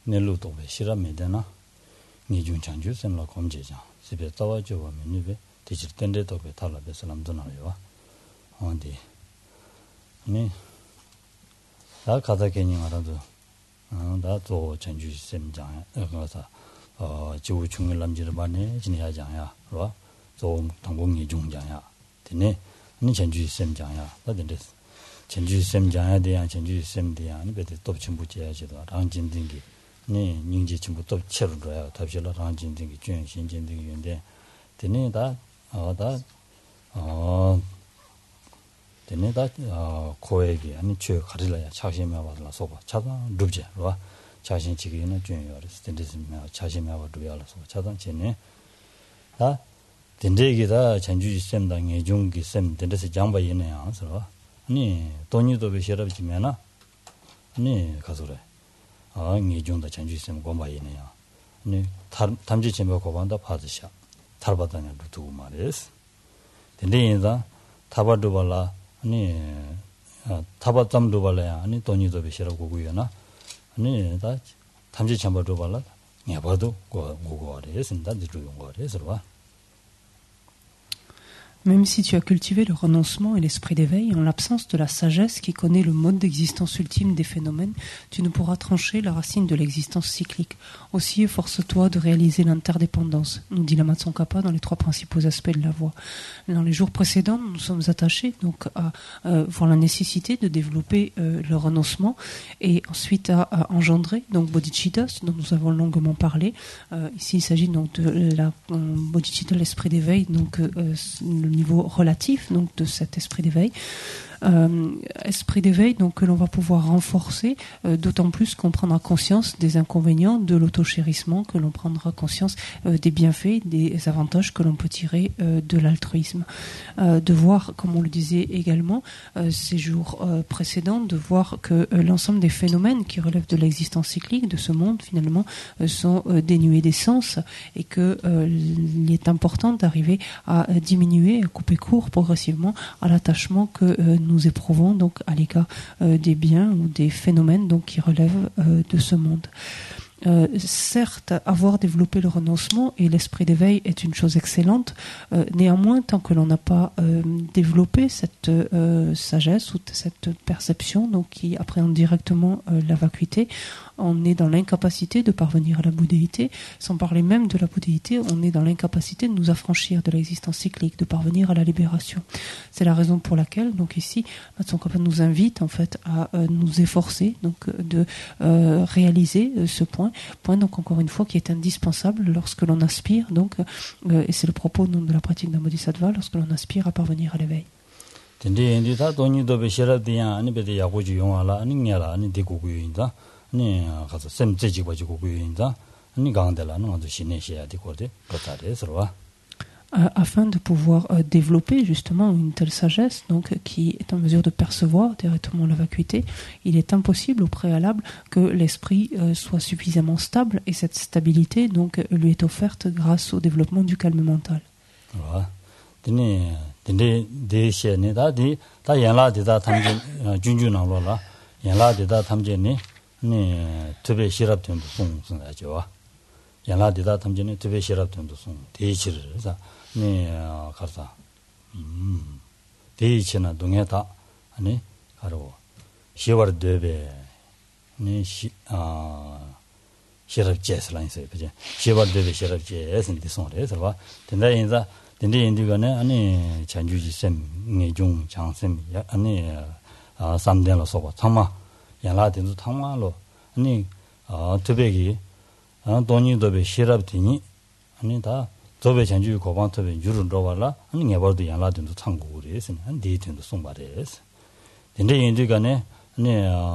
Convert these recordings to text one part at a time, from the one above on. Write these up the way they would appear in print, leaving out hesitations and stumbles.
넬로도 시라메데나 니중 장주 셈라 검제장 집에 떠와줘 보면 니베 디질 텐데도 배 달라베 사람도 나요. 어디 네 다 가다 괜히 알아도 나도 전주 셈장 그래서 지구 중일 남지를 많이 지내야잖아요. 그러 좀 당공이 중장야. 되네. 니 전주 셈장야. 어딘데 전주 셈장에 대한 전주 셈에 대한 베드 또 전부 제야지도 랑진딩기 네 닝지 전부 또 채로야. 답실라 랑진딩기 준 신진딩기 인데 되네 되네다 고액이 아니 주 가리라야 자신이 와서 소바 차단 룹제 와 자신 지기는 중요해요. 스탠드스면 자신이 와서 룹야라서 차단 전에 다 된대기다 전주 시스템당에 중기 셈 된데서 장바이네요. 그래서 아니 돈이도 베셔럽지면아 아니 가서래 이 중다 전주 시스템 고마이네요. 아니 담지 쳔바 고반다 받으셔 탈바다냐 두고 말이스 된대이다 타바도발라 아니 타바tam도 발라야 아니 돈이도 베셔라고 고고요나 아니 다 담지 쳔바도 발라 냐바도 고고하래 쓴다 들고 거래서 봐. Même si tu as cultivé le renoncement et l'esprit d'éveil, en l'absence de la sagesse qui connaît le mode d'existence ultime des phénomènes, tu ne pourras trancher la racine de l'existence cyclique. Aussi, efforce-toi de réaliser l'interdépendance, nous dit Lama Tsongkhapa dans les 3 principaux aspects de la voie. Dans les jours précédents, nous sommes attachés donc à voir la nécessité de développer le renoncement et ensuite à engendrer donc bodhicitta, dont nous avons longuement parlé. Ici, il s'agit donc de la bodhicitta, l'esprit d'éveil, donc le niveau relatif donc de cet esprit d'éveil. Esprit d'éveil donc que l'on va pouvoir renforcer, d'autant plus qu'on prendra conscience des inconvénients de l'autochérissement, que l'on prendra conscience des bienfaits, des avantages que l'on peut tirer de l'altruisme. De voir, comme on le disait également ces jours précédents, de voir que l'ensemble des phénomènes qui relèvent de l'existence cyclique de ce monde finalement sont dénués d'essence et que il est important d'arriver à diminuer, à couper court progressivement à l'attachement que nous éprouvons donc à l'égard des biens ou des phénomènes donc qui relèvent de ce monde. Certes, avoir développé le renoncement et l'esprit d'éveil est une chose excellente. Néanmoins, tant que l'on n'a pas développé cette sagesse ou cette perception donc qui appréhende directement la vacuité, on est dans l'incapacité de parvenir à la bouddhéité. Sans parler même de la bouddhéité, on est dans l'incapacité de nous affranchir de l'existence cyclique, de parvenir à la libération. C'est la raison pour laquelle, donc ici, Tsongkhapa nous invite en fait à nous efforcer donc de réaliser ce point donc encore une fois qui est indispensable lorsque l'on aspire donc et c'est le propos donc, de la pratique d'un bodhisattva lorsque l'on aspire à parvenir à l'éveil. Afin de pouvoir développer justement une telle sagesse donc, qui est en mesure de percevoir directement la vacuité, il est impossible au préalable que l'esprit soit suffisamment stable et cette stabilité donc, lui est offerte grâce au développement du calme mental. 네 가서 대치나 동해다 아니 바로 10월 되베 네 시럽제스라인서 그죠 10월 되베 시럽제스인데 손에서 봐 된다 인자 된데 인디가네 아니 전주지 셈 내중 장셈 아니 삼대로 서고 참마 연라된도 탕마로 아니 되베기 돈이 되베 시럽티니 아니 다 도배 전주 고방 도배 유를 넣어라 아니 내버도 연락된도 참고를 했으니 한 데이트도 송바래스 근데 인디가네 아니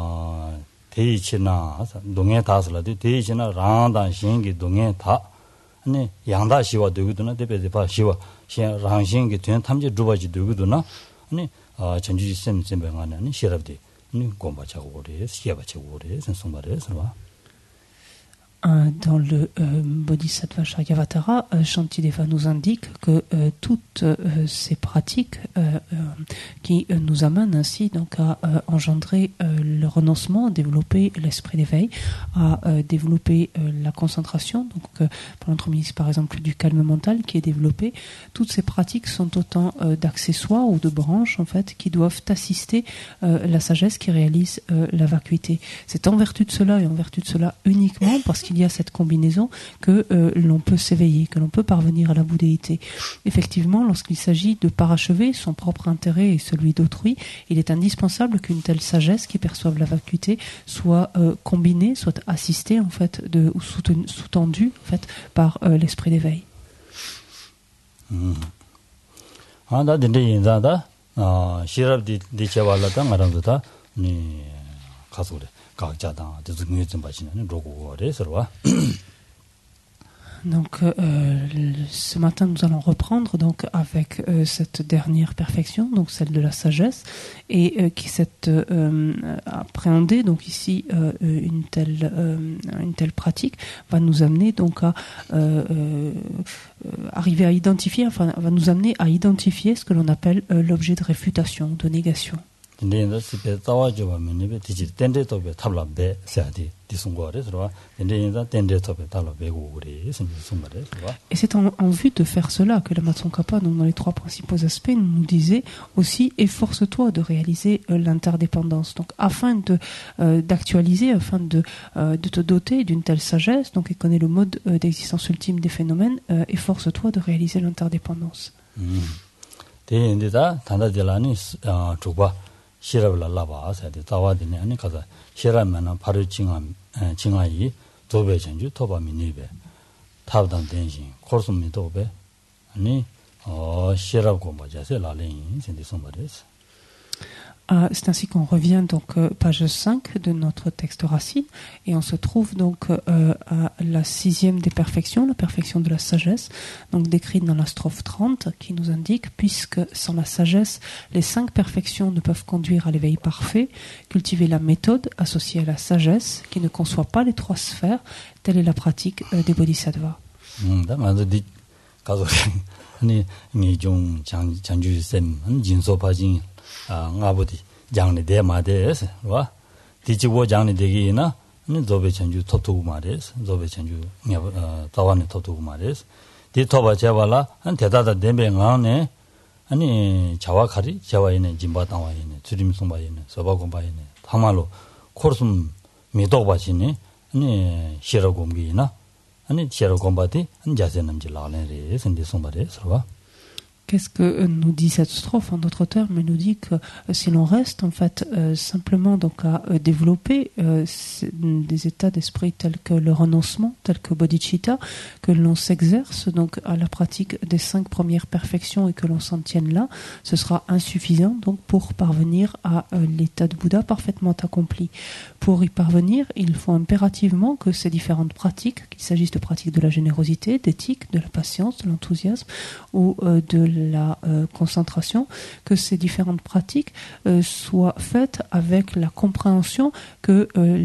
대이치나 동해 다슬라도 대이치나 랑단 신기 동해 다 아니 양다 시와 되거든요 대배대 봐 시와 신 랑신기 된 탐지 두바지 되거든요 아니 전주 셈셈병하는 아니 시랍디 아니 공부하고 그래 시야바치고 그래 송바래스 봐 Dans le Bodhisattva Charyavatara, Shantideva nous indique que toutes ces pratiques qui nous amènent ainsi donc à engendrer le renoncement, à développer l'esprit d'éveil, à développer la concentration, donc par l'entremise par exemple du calme mental qui est développé, toutes ces pratiques sont autant d'accessoires ou de branches en fait qui doivent assister la sagesse qui réalise la vacuité. C'est en vertu de cela et en vertu de cela uniquement parce qu'il y a cette combinaison que l'on peut s'éveiller, que l'on peut parvenir à la bouddhéité. Effectivement, lorsqu'il s'agit de parachever son propre intérêt et celui d'autrui, il est indispensable qu'une telle sagesse qui perçoive la vacuité soit combinée, soit assistée en fait ou sous-tendue en fait par l'esprit d'éveil. Donc, ce matin, nous allons reprendre donc avec cette dernière perfection, donc celle de la sagesse, et qui s'est appréhendée. Donc ici, une telle pratique va nous amener donc à arriver à identifier, enfin, va nous amener à identifier ce que l'on appelle l'objet de réfutation, de négation. Et c'est en vue de faire cela que la Matsongkhapa, dans les trois principaux aspects, nous disait aussi efforce-toi de réaliser l'interdépendance. Donc, afin d'actualiser, afin de te doter d'une telle sagesse, donc et connaît le mode d'existence ultime des phénomènes, efforce-toi de réaliser l'interdépendance. 시럽을 라바서 돼 다와드네 아니 가서 시럽만은 바로 징아이 도배 전주 토바미니베 타브단 된신 코스미도베 아니 시럽고 뭐자세 라레인 신디 sombares. C'est ainsi qu'on revient donc page 5 de notre texte racine et on se trouve donc à la 6e des perfections, la perfection de la sagesse, donc décrite dans la strophe 30 qui nous indique puisque sans la sagesse les 5 perfections ne peuvent conduire à l'éveil parfait, cultiver la méthode associée à la sagesse qui ne conçoit pas les 3 sphères, telle est la pratique des bodhisattvas. ngabu디 장내 대마데스 와 디지고 장내 되기나 조배 전주 토토고 말레스 조배 전주 다완의 토토고 말레스 디토바 제발라 한 대다다 내뱅안에 아니 자와카리 자와이네 진바당와이네 주림송바이네 서바공바이네 다말로 코르숨 미도바지네 아니 시라곰기나 아니 시라곰바디 한 자세남지 라레레 선디송바레스 와. Qu'est-ce que nous dit cette strophe en d'autres termes? Elle nous dit que si l'on reste en fait simplement donc à développer des états d'esprit tels que le renoncement, tels que bodhicitta, que l'on s'exerce donc à la pratique des 5 premières perfections et que l'on s'en tienne là, ce sera insuffisant donc pour parvenir à l'état de Bouddha parfaitement accompli. Pour y parvenir, il faut impérativement que ces différentes pratiques, qu'il s'agisse de pratiques de la générosité, d'éthique, de la patience, de l'enthousiasme ou de la concentration, que ces différentes pratiques soient faites avec la compréhension que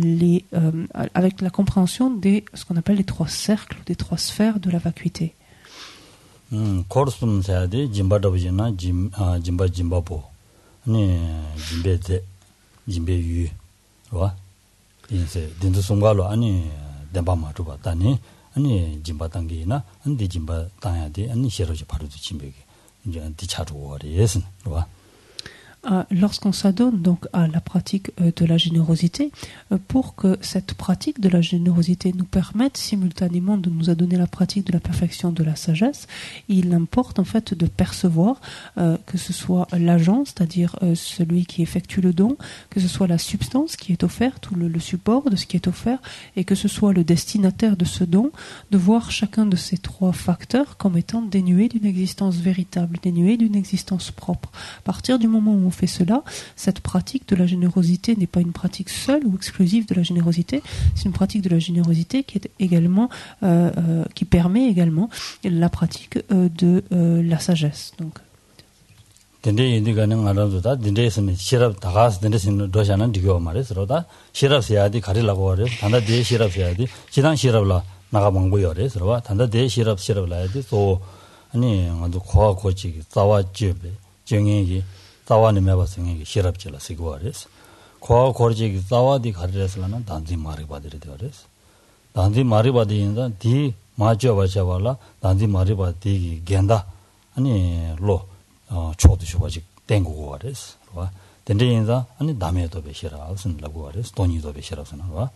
avec la compréhension des ce qu'on appelle les 3 cercles, des 3 sphères de la vacuité. 코르스um 사야데 짐바더비나 짐바보 네 짐베데 짐베유 와 인세 딘도 송가로 아니 덴바마도 봤다니 아니 짐바당기나 안디 짐바 당야데 아니 시로지 바로도 짐베기 이제 디차도어리에스 와. Lorsqu'on s'adonne donc à la pratique de la générosité, pour que cette pratique de la générosité nous permette simultanément de nous adonner la pratique de la perfection de la sagesse, il importe en fait de percevoir que ce soit l'agent, c'est-à-dire celui qui effectue le don, que ce soit la substance qui est offerte ou le support de ce qui est offert, et que ce soit le destinataire de ce don, de voir chacun de ces 3 facteurs comme étant dénués d'une existence véritable, dénués d'une existence propre. À partir du moment où on fait cela, cette pratique de la générosité n'est pas une pratique seule ou exclusive de la générosité, c'est une pratique de la générosité qui est également qui permet également la pratique de la sagesse. Donc dende indiga는 알아도다 dendes는 시럽 다가스 dendes는 도샤는 디고 말해서다 시럽 세야디 가리라고 하래 단다 대 시럽 세야디 지단 시럽라 나가 먹고요 그래서 단다 대 시럽라야디 또 아니 아주 고아 고치 자와지베 정행이 자와는 매바성이 시럽질라 쓰고 하래서 고아 고치 자와디 가리래서는 단지 말이 받으려 되어서 단지 말이 받으인다 디 마저 바자발라 단지 말이 받디 겐다 아니 로 초도쇼 바지 땡고 그래서 와 덴데인자 아니 남에도 베시라 무슨라고 그래서 돈이도 베시라서 나와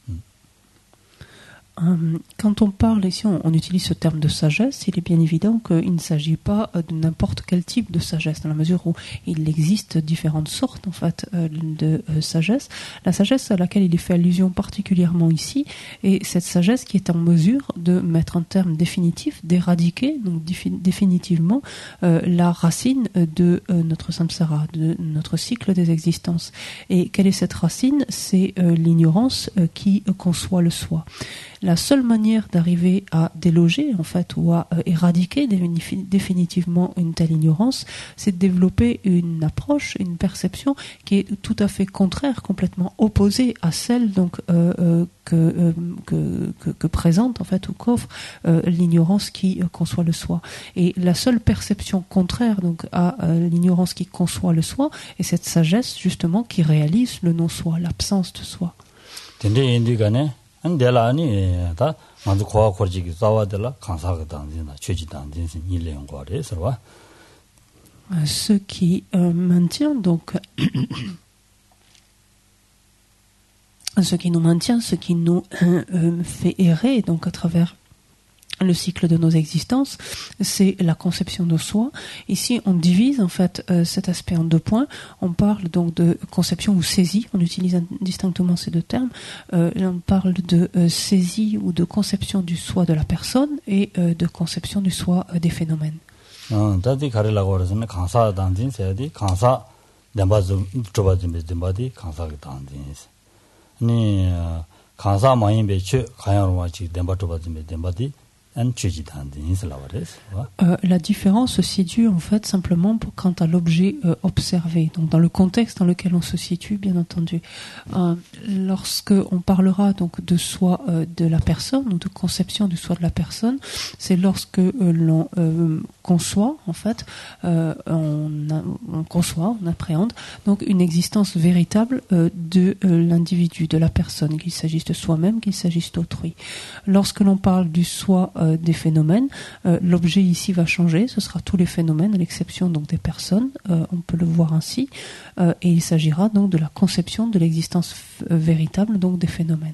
Quand on parle ici, on utilise ce terme de sagesse, il est bien évident qu'il ne s'agit pas de n'importe quel type de sagesse, dans la mesure où il existe différentes sortes en fait de sagesse. La sagesse à laquelle il est fait allusion particulièrement ici est cette sagesse qui est en mesure de mettre un terme définitif, d'éradiquer donc définitivement la racine de notre samsara, de notre cycle des existences. Et quelle est cette racine? C'est l'ignorance qui conçoit le soi. La seule manière d'arriver à déloger, en fait, ou à éradiquer définitivement une telle ignorance, c'est de développer une approche, une perception qui est tout à fait contraire, complètement opposée à celle donc que présente en fait ou qu'offre l'ignorance qui conçoit le soi. Et la seule perception contraire donc à l'ignorance qui conçoit le soi est cette sagesse justement qui réalise le non-soi, l'absence de soi. 안델라니 다 먼저 고아 거지기 싸워들라 강사가 당진다 최지당 진신 일례용 거래서 봐 ce qui maintient donc ce qui nous maintient, ce qui nous fait errer donc à travers le cycle de nos existences, c'est la conception de soi. Ici, on divise en fait cet aspect en deux points. On parle donc de conception ou saisie. On utilise distinctement ces deux termes. On parle de saisie ou de conception du soi de la personne et de conception du soi des phénomènes. 다들 가르라고 그러잖아요. 강사 단진 세야디 강사 담바좀 좁아지면 담바디 강사가 단진. 아니 강사 많이 배치 가야로 와지 담바 좁아지면 담바디. La différence se situe en fait simplement quant à l'objet observé, donc dans le contexte dans lequel on se situe, bien entendu. Lorsque on parlera donc de soi de la personne ou de conception du soi de la personne, c'est lorsque l'on conçoit en fait, on conçoit, on appréhende donc une existence véritable de l'individu, de la personne, qu'il s'agisse de soi-même, qu'il s'agisse d'autrui. Lorsque l'on parle du soi des phénomènes, l'objet ici va changer, ce sera tous les phénomènes à l'exception donc des personnes, on peut le voir ainsi, et il s'agira donc de la conception de l'existence véritable donc des phénomènes.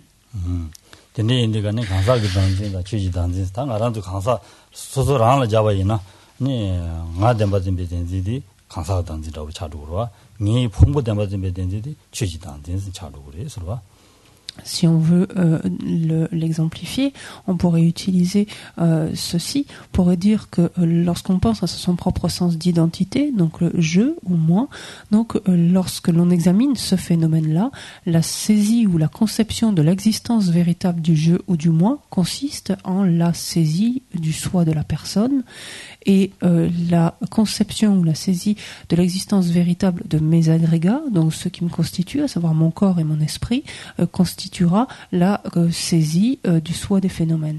Si on veut l'exemplifier, on pourrait utiliser ceci, on pourrait dire que lorsqu'on pense à son propre sens d'identité, donc le je ou moi, donc lorsque l'on examine ce phénomène-là, la saisie ou la conception de l'existence véritable du je ou du moi consiste en la saisie du soi de la personne, et la conception ou la saisie de l'existence véritable de mes agrégats, donc ce qui me constitue, à savoir mon corps et mon esprit, constituera la saisie du soi des phénomènes.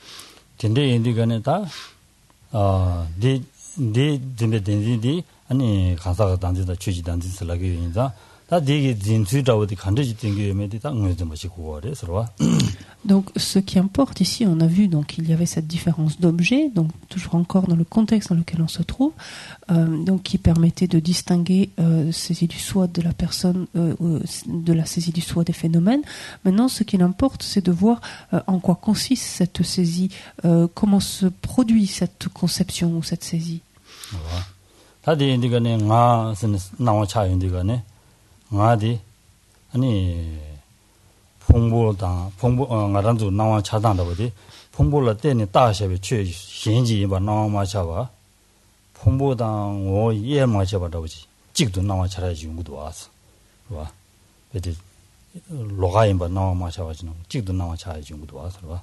Donc ce qui importe ici, on a vu donc qu'il y avait cette différence d'objet, donc toujours encore dans le contexte dans lequel on se trouve, donc qui permettait de distinguer saisie du soi de la personne de la saisie du soi des phénomènes. Maintenant, ce qui importe, c'est de voir en quoi consiste cette saisie, comment se produit cette conception ou cette saisie. 풍부다 풍부 나란도 나와 차단다고지 풍부를 때니 다셔베 최 신지 바 나와 마차바 풍부당 오 예 마셔바다고지 찍도 나와 차라지 용도 와서 와 베디 로가인 바 나와 마셔바지는 찍도 나와 차라지 용도 와서 와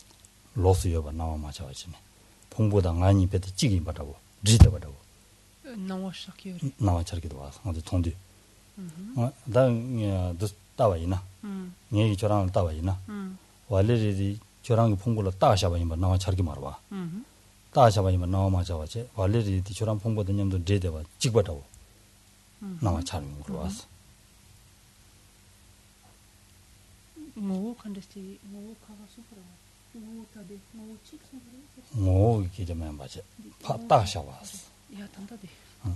로스여 바 나와 마셔바지네 풍부당 아니 베디 찍이 바다고 리다 바다고 나와 샤키요리. 나와 저기도 와서 어디 통디. 다 따와이나. 얘기 저랑 따와이나. 원래리 저랑 풍부로 따샤바이면 나와 저기 말아. 따샤바이면 나와 맞아와지. 원래리 저랑 풍부도 님도 제대와 찍바다고. 나와 차는 거 왔어. 뭐 간데스티 뭐 카가 수프라. 뭐 타데 뭐 칙스 뭐 이게 좀 맞아. 따샤 왔어. 야 단다데.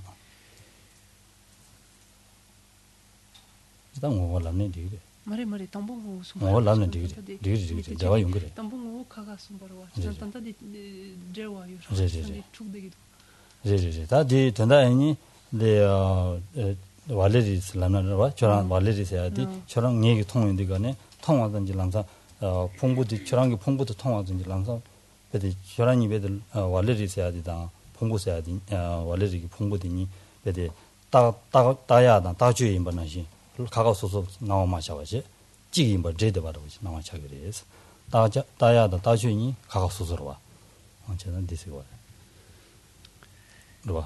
일단 뭐 원래는 되게. 말에 tampongo 원래는 되게. 제가 용 그래. tampongo 카가 숨버와. 단다데 제와요. 축되기도. 제제제. 다디 된다니 내 원래리스 라나와 저랑 원래리스 해야지. 저랑 얘기 통하는데 간에 통하든지 항상 풍부도 저랑 풍부도 통하든지 항상 베디 저랑 이베들 원래리스 해야지다. 풍부스 해야지. 원래리 풍부더니 베디 따야다. 따주에 임바나시. 가가소소 나와 마셔와지. 찌기 임바 제대 바라고지. 나와 차기래서. 따야다. 따주니 가가소소로 와. 저는 디스고. 로 와.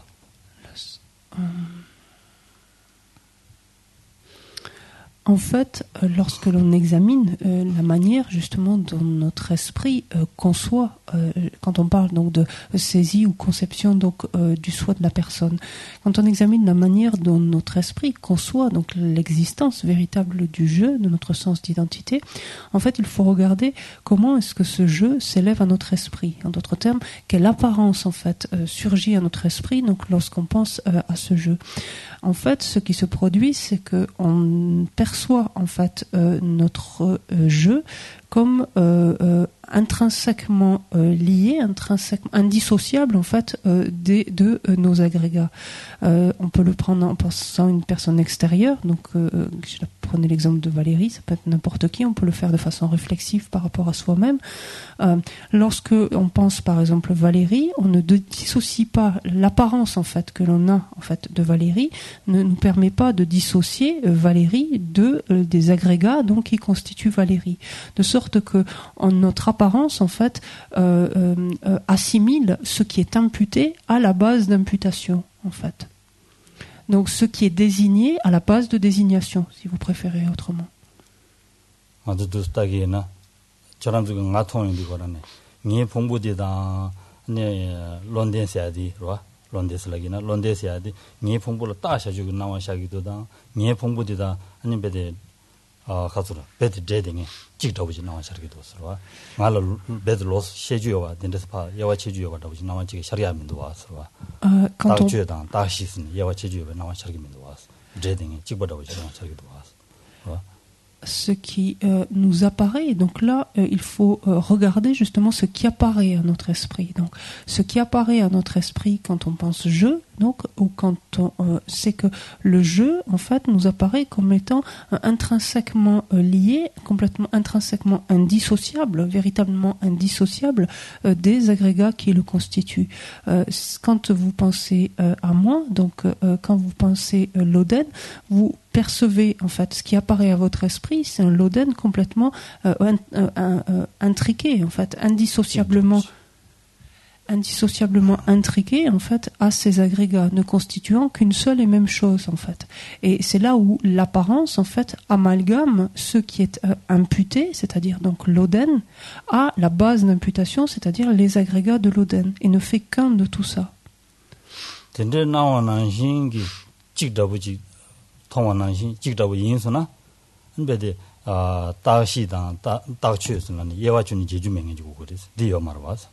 En fait, lorsque l'on examine la manière justement dont notre esprit conçoit, quand on parle donc de saisie ou conception donc du soi de la personne, quand on examine la manière dont notre esprit conçoit donc l'existence véritable du jeu, de notre sens d'identité, en fait, il faut regarder comment est-ce que ce jeu s'élève à notre esprit. En d'autres termes, quelle apparence en fait surgit à notre esprit donc lorsqu'on pense à ce jeu. En fait, ce qui se produit, c'est que on perçoit en fait notre jeu comme intrinsèquement lié, intrinsèquement indissociable en fait de nos agrégats. On peut le prendre en pensant à une personne extérieure, donc je prenais l'exemple de Valérie, ça peut être n'importe qui, on peut le faire de façon réflexive par rapport à soi-même. Lorsque on pense par exemple Valérie, on ne dissocie pas l'apparence en fait que l'on a en fait de Valérie, ne nous permet pas de dissocier Valérie des agrégats donc qui constituent Valérie, de sorte que notre apparence en fait assimile ce qui est imputé à la base d'imputation en fait. Donc ce qui est désigné à la base de désignation, si vous préférez autrement. 론데스라기나 론데스야디 니 풍부로 따셔주고 나와샤기도다 니 풍부디다 아니 베데 가수라 베데 제딩에 찍더보지 나와샤기도 서와 말로 베데 로스 셰주요와 덴데스파 예와 체주요와 더보지 나와지게 샤리아민도 와서와 다주에다 다시스니 예와 체주요와 나와샤기민도 와서 제딩에 찍버더보지 나와샤기도 와서 ce qui nous apparaît. Donc là, il faut regarder justement ce qui apparaît à notre esprit. Donc, ce qui apparaît à notre esprit quand on pense jeu, donc, ou quand on c'est que le jeu, en fait, nous apparaît comme étant intrinsèquement lié, complètement intrinsèquement indissociable, véritablement indissociable des agrégats qui le constituent. Quand vous pensez à moi, donc quand vous pensez l'Oden, vous percevez en fait ce qui apparaît à votre esprit, c'est un Loden complètement intriqué en fait, indissociablement intriqué en fait à ces agrégats, ne constituant qu'une seule et même chose en fait. Et c'est là où l'apparence en fait amalgame ce qui est imputé, c'est-à-dire donc l'Oden, à la base d'imputation, c'est-à-dire les agrégats de l'Oden, et ne fait qu'un de tout ça. 통원한신 직답의 인수나 근데 다시당 다치스는 예와준이 제주명해지고 그래서 디어 말와서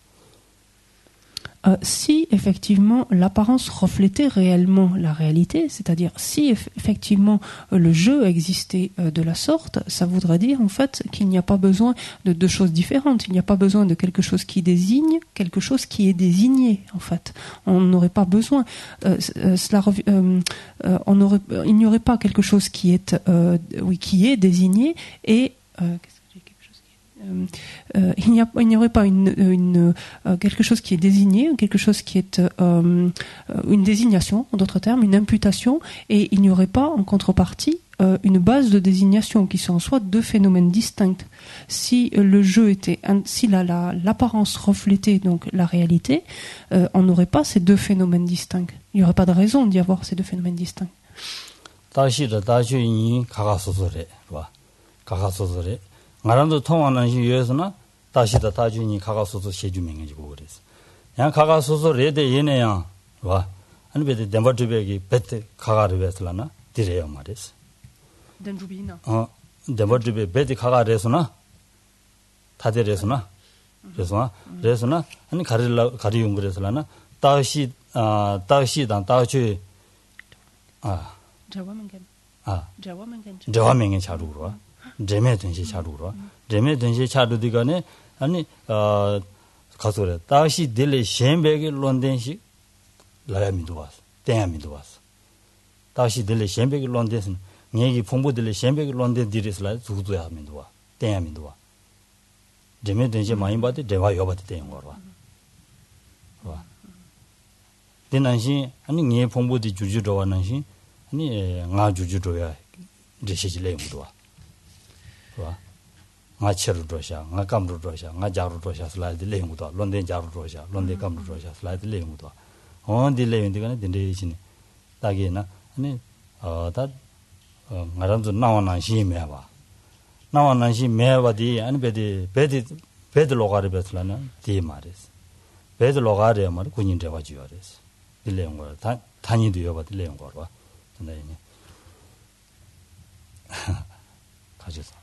si effectivement l'apparence reflétait réellement la réalité, c'est-à-dire si effectivement le jeu existait de la sorte, ça voudrait dire en fait qu'il n'y a pas besoin de deux choses différentes, il n'y a pas besoin de quelque chose qui désigne, quelque chose qui est désigné en fait. On n'aurait pas besoin, il n'y aurait pas quelque chose qui est désigné et il n'y aurait pas quelque chose qui est désigné, quelque chose qui est une désignation, en d'autres termes, une imputation, et il n'y aurait pas en contrepartie une base de désignation qui sont en soi deux phénomènes distincts. Si le jeu était, si l'apparence reflétait donc la réalité, on n'aurait pas ces deux phénomènes distincts. Il n'y aurait pas de raison d'y avoir ces deux phénomènes distincts. denjubina demodbe bedi kaga resuna tade resuna resuna ani gari yungreslana dashi dan dachi jawamen charu로 제메 된시 차루로 제메 된시 차루디가네 아니 가서래 다시 딜레 셴베기 론덴시 라야미도 왔어 땡야미도 왔어 다시 딜레 셴베기 론덴스 얘기 풍부들레 셴베기 론덴 디리스라 두두야 하면도 와 땡야미도 와 제메 된시 많이 받대 대화 여받대 땡 거로 와 된난시 아니 얘 풍부디 주주로 와는시 아니 nga 주주로야 제시질레무도 와 nga cheru dosha nga kamru dosha nga jaru dosha slide leungu do londe jaru dosha londe kamru dosha slide leungu do on di leungu digane dinde chini tagi na ani ta ngaramzu nawana shi mewa di ani bedi logare betlana di mares bedi logare mar kunin dewa jiores di leungu ta tani do yoba di leungu ro tanda ini 가져서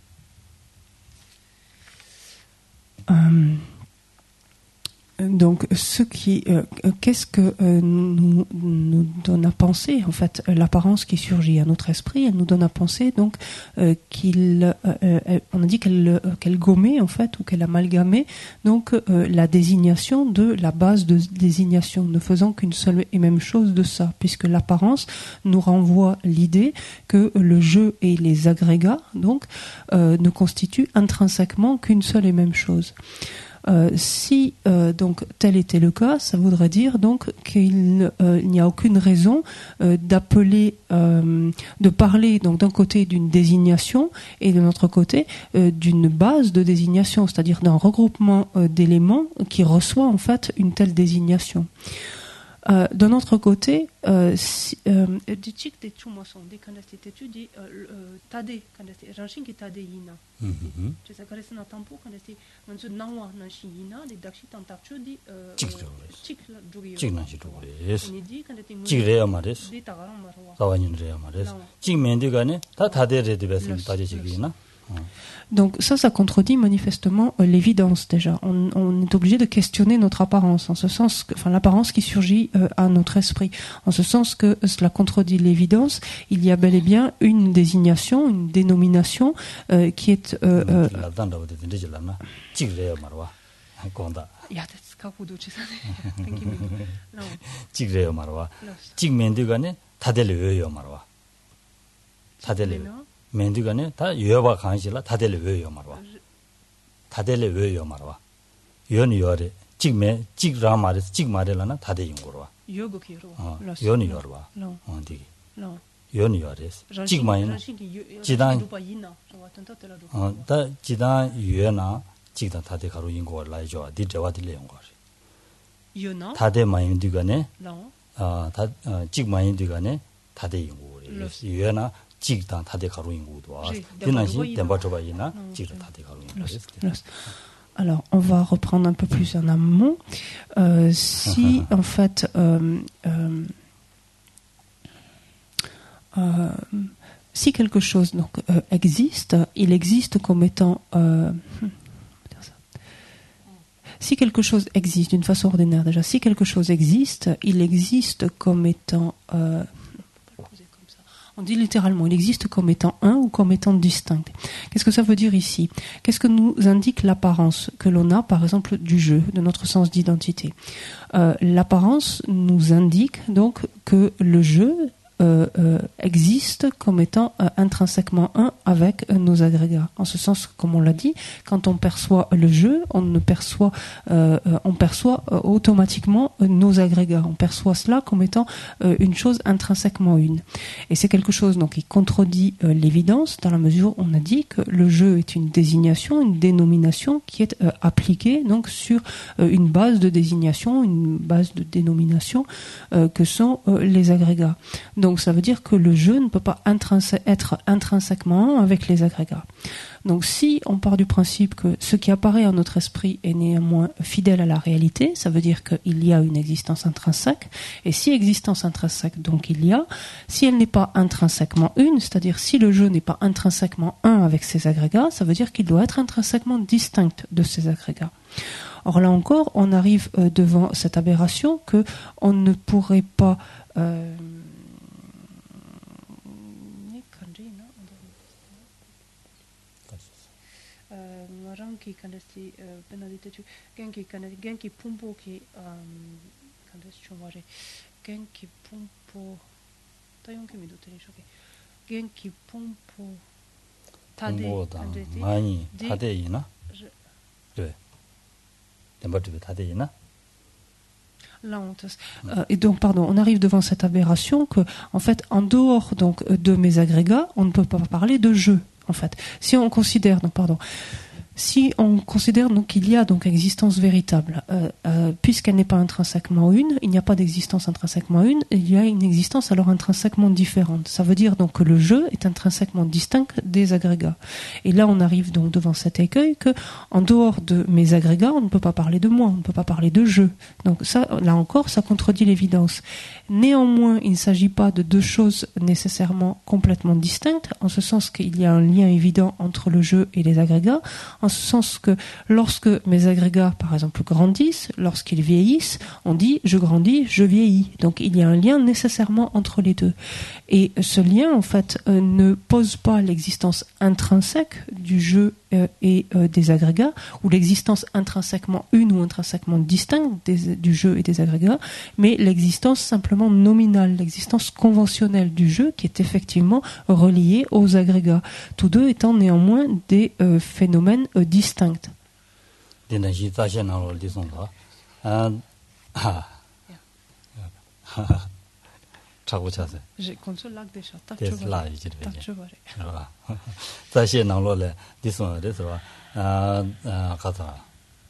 donc, qu'est-ce que nous donne à penser, en fait, l'apparence qui surgit à notre esprit, elle nous donne à penser, donc, on a dit qu'elle gommait, en fait, ou qu'elle amalgamait, donc, la désignation de la base de désignation, ne faisant qu'une seule et même chose de ça, puisque l'apparence nous renvoie l'idée que le jeu et les agrégats, donc, ne constituent intrinsèquement qu'une seule et même chose. Si donc tel était le cas, ça voudrait dire donc qu'il n'y a aucune raison de parler donc d'un côté d'une désignation et de l'autre côté d'une base de désignation, c'est-à-dire d'un regroupement d'éléments qui reçoit en fait une telle désignation. D'un autre côté, donc ça contredit manifestement l'évidence déjà. On est obligé de questionner notre apparence, en ce sens que, enfin l'apparence qui surgit à notre esprit, en ce sens que cela contredit l'évidence. Il y a bel et bien une désignation, une dénomination qui est mendigane ta yoba kanjila tadele weyo marwa tadele weyo marwa yoni yore jig ramare jig marelana tade yungorwa yogo kiro yoni yorwa ondigi yoni yores jig mayin jidan ta jidan yena jigdan tade garu yungor lajo di dewa dile yungor yona tade mayin digane ta jig mayin digane tade yungor yena 직단 다대 가루인 거도 디나시 덴바토바이나 직단 다대 가루인 거. Alors, on va reprendre un peu plus en amont. Si en fait si quelque chose donc existe, il existe comme étant si quelque chose existe d'une façon ordinaire déjà, si quelque chose existe, il existe comme étant on dit littéralement, il existe comme étant un ou comme étant distinct. Qu'est-ce que ça veut dire ici? Qu'est-ce que nous indique l'apparence que l'on a, par exemple, du jeu, de notre sens d'identité? L'apparence nous indique donc que le jeu existe comme étant intrinsèquement un avec nos agrégats. En ce sens, comme on l'a dit, quand on perçoit le jeu, on perçoit automatiquement nos agrégats. On perçoit cela comme étant une chose intrinsèquement une. Et c'est quelque chose donc qui contredit l'évidence dans la mesure où on a dit que le jeu est une désignation, une dénomination qui est appliquée donc sur une base de désignation, une base de dénomination que sont les agrégats. Donc ça veut dire que le jeu ne peut pas être intrinsèquement un avec les agrégats. Donc si on part du principe que ce qui apparaît à notre esprit est néanmoins fidèle à la réalité, ça veut dire qu'il y a une existence intrinsèque, et si existence intrinsèque donc il y a, si elle n'est pas intrinsèquement une, c'est-à-dire si le jeu n'est pas intrinsèquement un avec ses agrégats, ça veut dire qu'il doit être intrinsèquement distinct de ses agrégats. Or là encore, on arrive devant cette aberration que on ne pourrait pas et donc, on arrive devant cette aberration que, en fait, en dehors donc de mes agrégats, on ne peut pas parler de jeu. En fait, si on considère donc qu'il y a donc existence véritable, puisqu'elle n'est pas intrinsèquement une, il n'y a pas d'existence intrinsèquement une, il y a une existence alors intrinsèquement différente. Ça veut dire donc que le jeu est intrinsèquement distinct des agrégats. Et là, on arrive donc devant cet écueil que, en dehors de mes agrégats, on ne peut pas parler de moi, on ne peut pas parler de jeu. Donc ça, là encore, ça contredit l'évidence. Néanmoins, il ne s'agit pas de deux choses nécessairement complètement distinctes, en ce sens qu'il y a un lien évident entre le jeu et les agrégats, en ce sens que lorsque mes agrégats, par exemple, grandissent, lorsqu'ils vieillissent, on dit « je grandis, je vieillis ». Donc il y a un lien nécessairement entre les deux. Et ce lien, en fait, ne pose pas l'existence intrinsèque du jeu et des agrégats, ou l'existence intrinsèquement une ou intrinsèquement distincte du jeu et des agrégats, mais l'existence simplement nominale, l'existence conventionnelle du jeu qui est effectivement reliée aux agrégats, tous deux étant néanmoins des phénomènes distincts. J'ai conçu l'acte des chats. C'est là, il dit. Ça, c'est dans le disons, kata.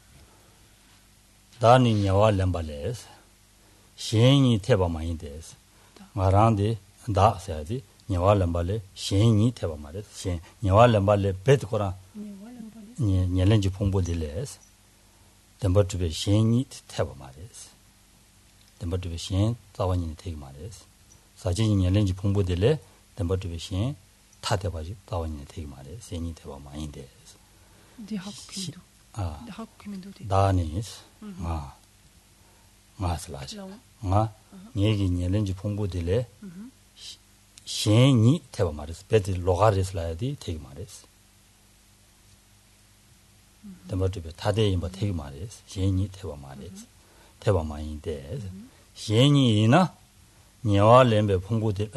Dani nyawa lembales. Sheni teba maindes. Marande da sayadi nyawa lembale sheni teba males. Shen nyawa lembale bet kora. Nyalenji pombo diles. Dembotube sheni teba males. Dembotube shen tawani tegi males. 사진이 년len지 풍부들에 덤버드베신 타대바지 다원이 되게 말해. 세니 대바 많이데. 디학기도. 디학기도. 다니스. 마슬라지. 얘기 년len지 풍부들에 신이 대바 말해서 베드 로가리스라야디 되게 말해서. 덤버드베 타대이 뭐 되게 말해서. 신이 대바 말해서. 대바 많이데. 신이나 nyawa lembe phungbu de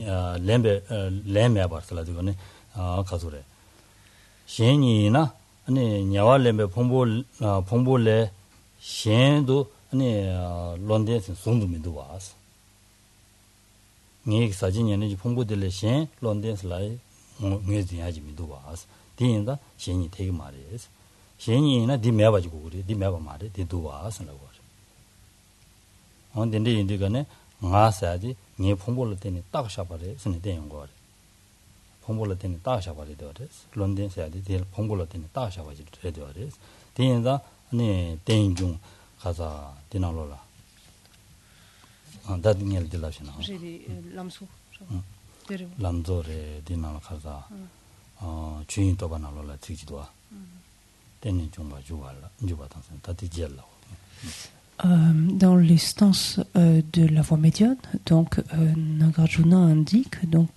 lembe barsala de ne khazure sheni na ane nyawa lembe phungbu le shen do ane londe sin sungdu mi do was ni sajin ne ji phungbu de le shen londe slai nge ji ya ji mi do was din da sheni 되게 말이에요 sheni na di me ba ji go ri di me ba ma de do was la go on den de indicane nga saji nge phongbo teni tak shabare sene den gore phongbo teni tak shabare dores london saji del phongbo teni tak shabaji dores den da ne den jung kaza dinalola da ngel dilashina j'ai lamso lamzore dinal kaza 주인 또 반alola tigidwa den jung ba juwala juba tansen da di jella Dans les stances de la voie médiane, donc Nagarjuna indique donc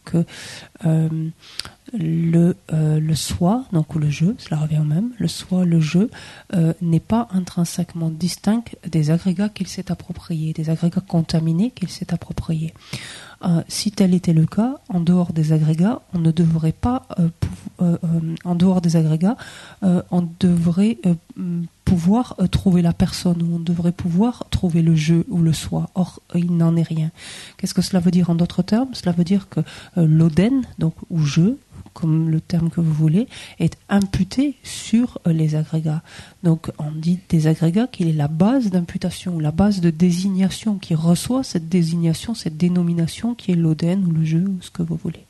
le soi, donc ou le jeu, cela revient au même, le soi, le jeu n'est pas intrinsèquement distinct des agrégats qu'il s'est appropriés, des agrégats contaminés qu'il s'est appropriés. Si tel était le cas, en dehors des agrégats, on ne devrait pas, en dehors des agrégats, on devrait pouvoir trouver la personne, ou on devrait pouvoir trouver le jeu ou le soi. Or, il n'en est rien. Qu'est-ce que cela veut dire en d'autres termes? Cela veut dire que l'oden, donc ou jeu, comme le terme que vous voulez, est imputé sur les agrégats. Donc on dit des agrégats qu'il est la base d'imputation, la base de désignation qui reçoit cette désignation, cette dénomination qui est l'oden ou le jeu ou ce que vous voulez.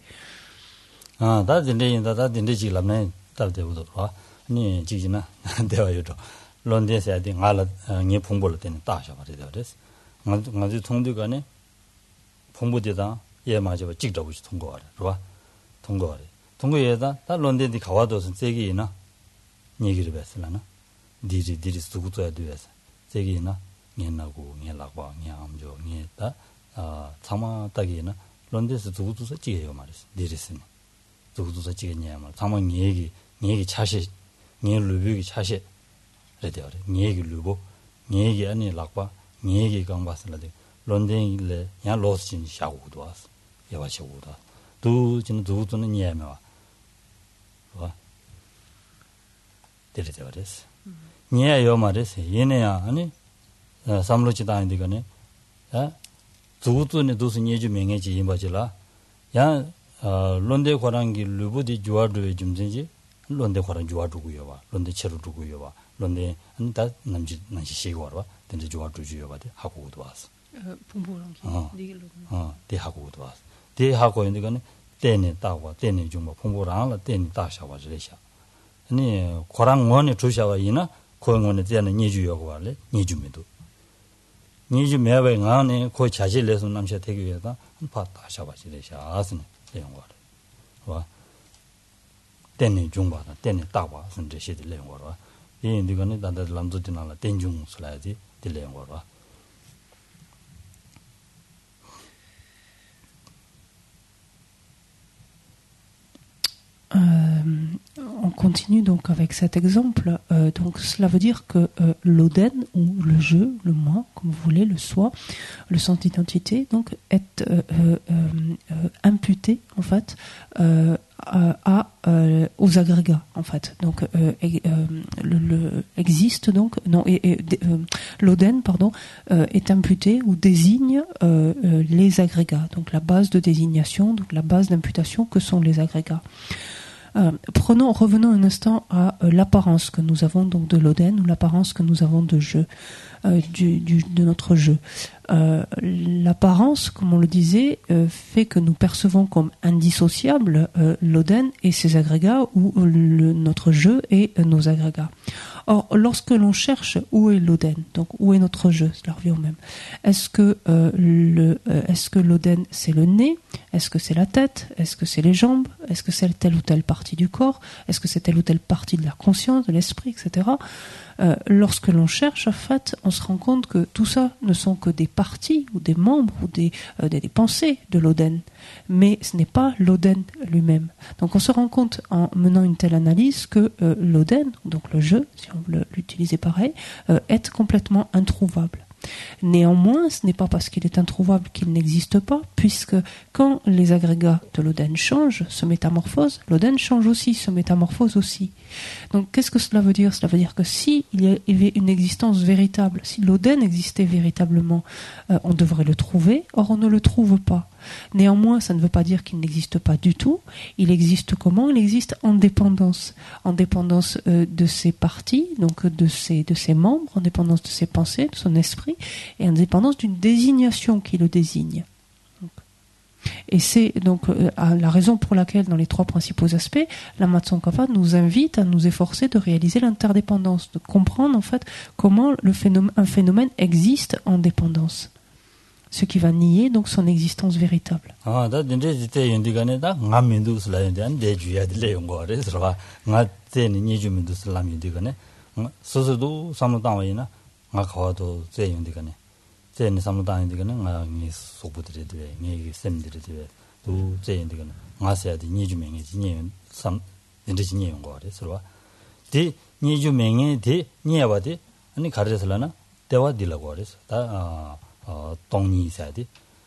동거에다 다 런던에 가와도선 세기나 얘기를 했으라나 디리 수구도야 돼서 세기나 년나고 년락과 년암조 년다 참아 딱이나 런던에서 두고두서 찌게요 말이지 디리스니 두고두서 찌겠냐 말 참아 얘기 차시 년 루비기 차시 그래요 얘기 루고 얘기 아니 락과 얘기 강바스라데 런던에 야 로스진 샤고도 왔어 여와시고도 두고두는 예매와 데리죠 그래서 니야요 말이지 얘네야 아니 삼로치다 아닌데가네 두고두네 두스 예주 명예지 임바질라 야 런데 과랑기 루부디 주와르에 좀진지 런데 과랑 주와르고요 봐 런데 체르르고요 봐 런데 안다 남지 시시고 와봐 근데 주와르주요 봐데 하고도 왔어 풍부랑기 대 하고도 왔어 대 하고 있는데가네 때네 따고 때네 좀 풍부랑라 때네 따샤와 저래샤 아니 고랑 원에 주샤와 이나 고원에 때는 니주요고 말래 니주메도 니주 매베 안에 고 자질에서 남셔 되기 위해서 파다 샤와 저래샤 아스네 내용과 와 때네 좀 봐라 때네 따와 선제시들 내용과 이 이거는 단다 람도디나라 땡중 슬라이드 들려용과 On continue donc avec cet exemple. Donc cela veut dire que l'oden ou le jeu, le moi, comme vous voulez, le soi, le sens d'identité, donc est imputé en fait aux agrégats en fait. Donc existe donc l'oden est imputé ou désigne les agrégats. Donc la base de désignation, donc la base d'imputation que sont les agrégats. Revenons un instant à l'apparence que nous avons donc de l'oden ou l'apparence que nous avons de jeu, de notre jeu. L'apparence, comme on le disait, fait que nous percevons comme indissociables l'oden et ses agrégats ou notre jeu et nos agrégats. Or, lorsque l'on cherche où est l'oden, donc où est notre jeu, cela revient au même. Est-ce que l'oden c'est le nez? Est-ce que c'est la tête? Est-ce que c'est les jambes? Est-ce que c'est telle ou telle partie du corps? Est-ce que c'est telle ou telle partie de la conscience, de l'esprit, etc. Lorsque l'on cherche, en fait, on se rend compte que tout ça ne sont que des parties ou des membres ou des pensées de l'oden, mais ce n'est pas l'oden lui-même. Donc on se rend compte en menant une telle analyse que l'oden, donc le jeu, si on veut l'utiliser pareil, est complètement introuvable. Néanmoins, ce n'est pas parce qu'il est introuvable qu'il n'existe pas, puisque quand les agrégats de l'oden changent, se métamorphosent, l'oden change aussi, se métamorphose aussi. Donc qu'est-ce que cela veut dire? Cela veut dire que s'il y avait une existence véritable, si l'oden existait véritablement, on devrait le trouver, or on ne le trouve pas. Néanmoins, ça ne veut pas dire qu'il n'existe pas du tout. Il existe comment? Il existe en dépendance de ses parties, donc de ses membres, en dépendance de ses pensées, de son esprit, et en dépendance d'une désignation qui le désigne. Et c'est donc la raison pour laquelle, dans les trois principaux aspects, la Matsongkhapa nous invite à nous efforcer de réaliser l'interdépendance, de comprendre en fait comment un phénomène existe en dépendance. Ce qui va nier donc son existence véritable. nga khawado zeyon digane zeyon samludan digane nga ni sobutre de ni semdire de du zeyon digane nga sayadi ni jumenge ji sam 인데 진이 온 거래 서로 디 니주명에 디 니야바디 아니 가르슬라나 대화 딜라고 그래서 다 동니사디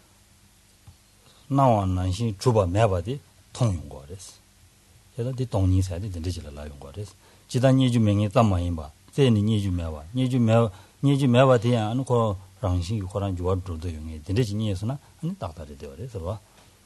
나와난시 주바 매바디 통용 거래서 그래서 디 동니사디 된지라 라용 거래서 지단 니주명에 담마인 봐 제니 니주매바 니주매바디 안 거, 랑시 거란 주어도 용에 된지 진이에서나 아니 딱다리 되어래 서로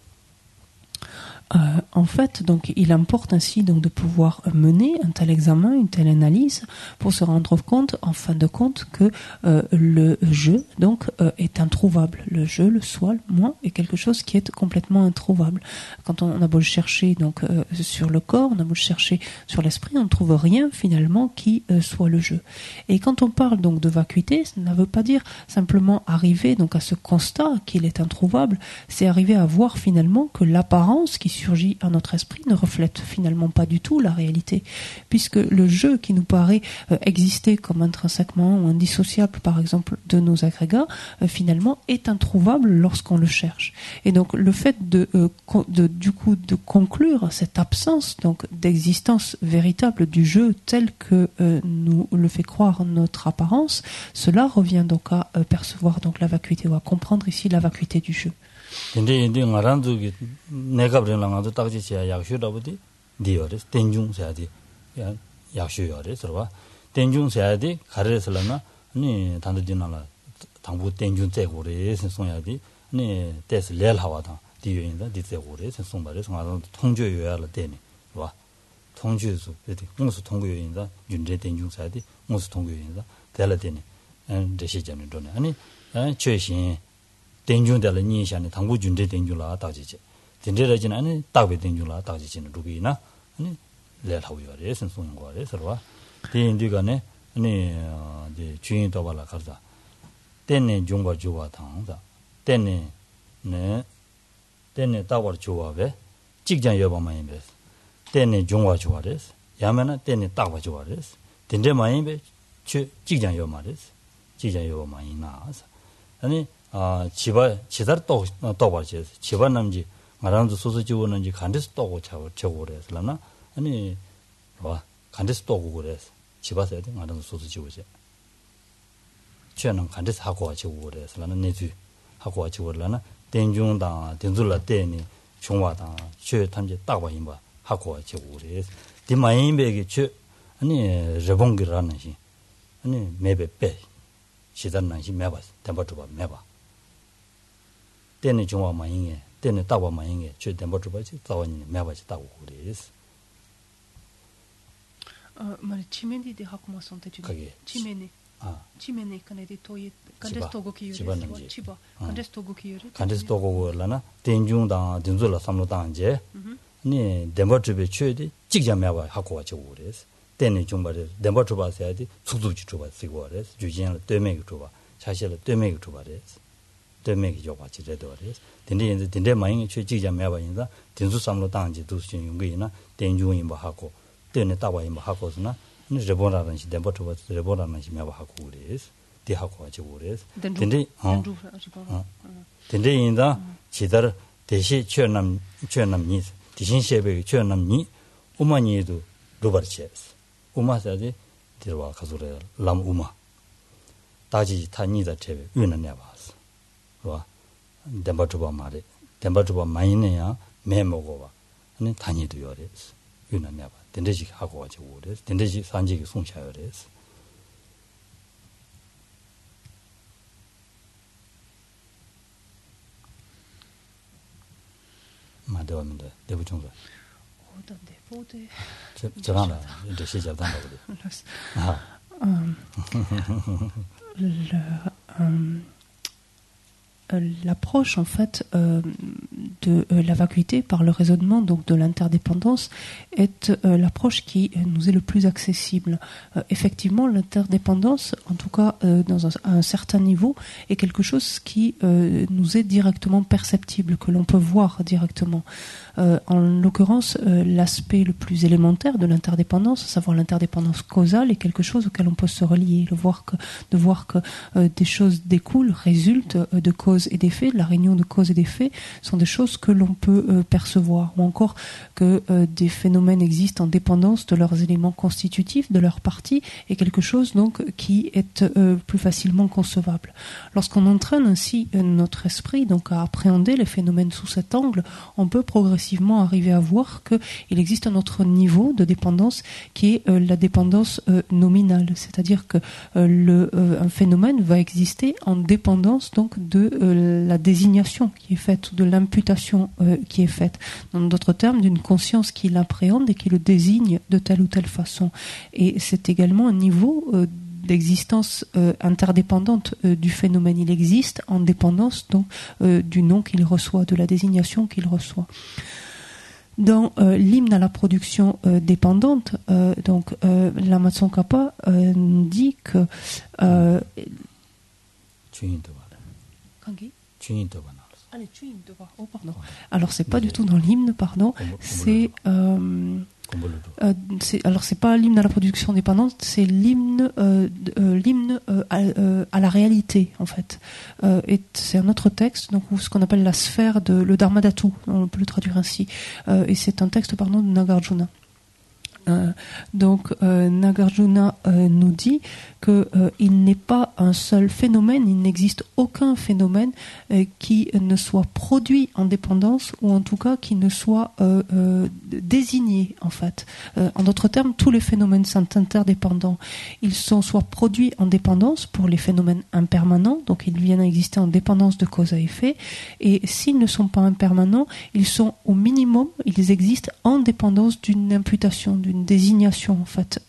En fait, donc, il importe ainsi donc de pouvoir mener un tel examen, une telle analyse, pour se rendre compte, en fin de compte, que le je donc est introuvable. Le je, le soi, le moi est quelque chose qui est complètement introuvable. Quand on a beau le chercher donc sur le corps, on a beau le chercher sur l'esprit, on ne trouve rien finalement qui soit le je. Et quand on parle donc de vacuité, ça ne veut pas dire simplement arriver donc à ce constat qu'il est introuvable, c'est arriver à voir finalement que l'apparence qui surgit à notre esprit ne reflète finalement pas du tout la réalité, puisque le je qui nous paraît exister comme intrinsèquement ou indissociable par exemple de nos agrégats, finalement est introuvable lorsqu'on le cherche. Et donc le fait de conclure cette absence donc d'existence véritable du je tel que nous le fait croire notre apparence, cela revient donc à percevoir donc la vacuité ou à comprendre ici la vacuité du je. 근데 ngarandu 내가 그러는가도 딱지 제 약슈라고디 디어레스 텐중 세야디 약슈여레스 봐 텐중 세야디 가르슬라나 아니 단도진나라 당부 텐중 제고레스 송야디 아니 데스 렐하와다 디요인다 디제고레스 송바레스 nga도 통주여야라 되니 봐 통주수 되디 공수 통구여인다 윤제 텐중 세야디 공수 통구여인다 될라 되니 데시잖니 도네 아니 최신 denjungdala nyishani tangbu junde denjungla dajiche denjera진 아니 딱베 denjungla dajiche는 루비나 아니 레라우여레 선송고레 서와 대인디가네 아니 이제 주인도 발라 가자 때네 중과 주와 당자 때네 따버 주와베 직장 여바마인베 때네 중과 주와레스 야면은 때네 따버 주와레스 den제마인베 직장 여마레스 직장 여바마이나서 아니 지발 또 봐지 지발 남지 말하는 소소 지원은지 간데스 또고 저고 그래서나 아니 와 간데스 또고 그래서 지발에 돼 말하는 소소 지고지 저는 간데스 하고 지고 그래서나 내주 하고 지고라나 den중다 den줄라 때니 중화다 최 탐지 딱 봐 임바 하고 지고 그래서 디마인베게 저 아니 레봉기라는 시 아니 매베빼 시단난시 매봐 담바도 매봐 때는 중화 마인에 때는 따와 마인에 최대한 버버지 자원이 매바지 따고 그래서 말 치메니 데 하고마 선테지 치메니 치메니 카네데 토이 간데스 토고키요레 치바 간데스 토고키요레 간데스 토고라나 den중다 den줄라 삼로당제 네 덴버트베 최대 직장 매바 하고 와지고 그래서 때는 중바데 덴버트바서야지 숙주지 줘봐 쓰고 그래서 주진을 떼매기 줘봐 사실은 떼매기 줘봐래서 떼매기 줘봐지 되더래서 근데 많이 최직장 매바인다 den수 삼로 당지 도시 용거이나 den중이 뭐 하고 때는 따와이 뭐 하고서나 레보라는 시 덴버트바 레보라는 시 매바 하고 그래서 디 하고 와지고 그래서 근데 근데 인다 지들 대시 최남니 대신 셰베 최남니 우마니에도 로버체스 우마사지 들어와 가서래 람 우마 다지 타니다 제베 위는 내봐서 와 덴버트바 말에 덴버트바 마이네야 매먹어 봐 아니 다니도 요래스 위는 내봐 덴데지 하고 가지고 그래서 덴데지 산지기 송샤요래스 마데원데 대부총서 어떤데 보데 저랑라 이제 시작한다 그래 l'approche en fait de la vacuité par le raisonnement, donc de l'interdépendance, est l'approche qui nous est le plus accessible. Effectivement, l'interdépendance, en tout cas dans un certain niveau, est quelque chose qui nous est directement perceptible, que l'on peut voir directement. En l'occurrence, l'aspect le plus élémentaire de l'interdépendance, à savoir l'interdépendance causale, est quelque chose auquel on peut se relier, de voir que des choses découlent, résultent de causes et d'effets. La réunion de causes et d'effets sont des choses que l'on peut percevoir, ou encore que des phénomènes existent en dépendance de leurs éléments constitutifs, de leurs parties, et quelque chose donc qui est plus facilement concevable. Lorsqu'on entraîne ainsi notre esprit donc à appréhender les phénomènes sous cet angle, on peut progressivement arriver à voir qu'il existe un autre niveau de dépendance qui est la dépendance nominale, c'est-à-dire que un phénomène va exister en dépendance donc de la désignation qui est faite, ou de l'imputation qui est faite. Dans d'autres termes, d'une conscience qui l'appréhende et qui le désigne de telle ou telle façon. Et c'est également un niveau d'existence interdépendante du phénomène. Il existe en dépendance donc du nom qu'il reçoit, de la désignation qu'il reçoit. Dans l'hymne à la production dépendante, donc Lama Tsongkhapa dit que oh, pardon. Alors c'est pas du tout dans l'hymne, pardon. Alors c'est pas l'hymne à la production dépendante, c'est l'hymne à la réalité en fait. Et c'est un autre texte, donc ce qu'on appelle la sphère de le Dharmadhatu, on peut le traduire ainsi. Et c'est un texte de Nagarjuna. Donc Nagarjuna nous dit qu'il n'est pas un seul phénomène, il n'existe aucun phénomène qui ne soit produit en dépendance, ou en tout cas qui ne soit désigné en fait. En d'autres termes, tous les phénomènes sont interdépendants. Ils sont soit produits en dépendance pour les phénomènes impermanents, donc ils viennent à exister en dépendance de cause à effet, et s'ils ne sont pas impermanents, ils sont au minimum, ils existent en dépendance d'une imputation, d'une désignation en fait,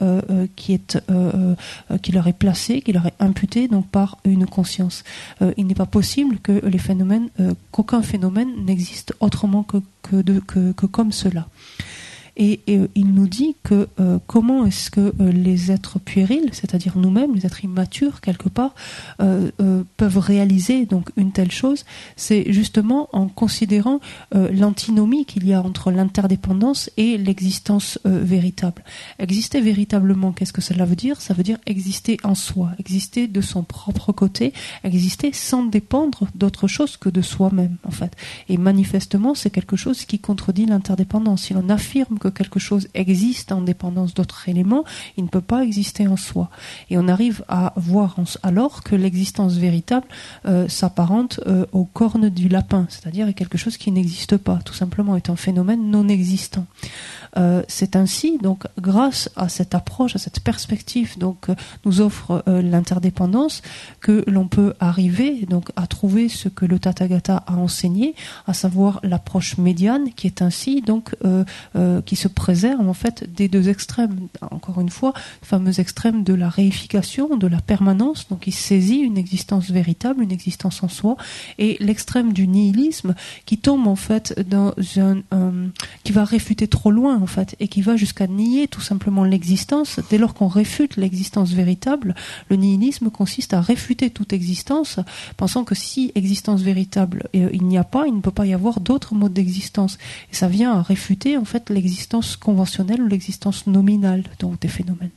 qui leur est placée, qui leur est imputée donc par une conscience. Il n'est pas possible que les phénomènes, qu'aucun phénomène n'existe autrement que comme cela. Et il nous dit que comment est-ce que les êtres puérils, c'est-à-dire nous-mêmes, les êtres immatures quelque part, peuvent réaliser donc une telle chose, c'est justement en considérant l'antinomie qu'il y a entre l'interdépendance et l'existence véritable. Exister véritablement, qu'est-ce que cela veut dire ? Ça veut dire exister en soi, exister de son propre côté, exister sans dépendre d'autre chose que de soi-même en fait. Et manifestement, c'est quelque chose qui contredit l'interdépendance. Si l'on affirme que quelque chose existe en dépendance d'autres éléments, il ne peut pas exister en soi. Et on arrive à voir alors que l'existence véritable s'apparente aux cornes du lapin, c'est-à-dire quelque chose qui n'existe pas, tout simplement est un phénomène non existant. C'est ainsi, donc, grâce à cette approche, à cette perspective, donc, nous offre l'interdépendance, que l'on peut arriver, donc, à trouver ce que le Tathagata a enseigné, à savoir l'approche médiane, qui est ainsi, donc, qui se préserve, en fait, des deux extrêmes. Encore une fois, le fameux extrême de la réification, de la permanence, donc, il saisit une existence véritable, une existence en soi, et l'extrême du nihilisme, qui tombe, en fait, dans qui va réfuter trop loin, en fait, et qui va jusqu'à nier tout simplement l'existence. Dès lors qu'on réfute l'existence véritable, le nihilisme consiste à réfuter toute existence, pensant que si existence véritable il n'y a pas, il ne peut pas y avoir d'autres modes d'existence. Et ça vient à réfuter en fait l'existence conventionnelle ou l'existence nominale donc des phénomènes.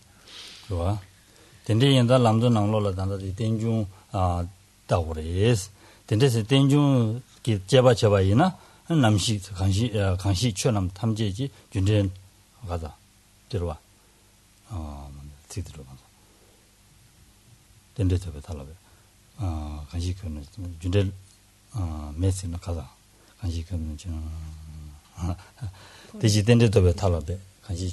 남시 간시 처럼 탐제지 준전 가다 들어와 지들어 가서 된데서 달라베 간시 그는 준전 메시는 가다 간시 그는 저 대지 된데도 달라베 간시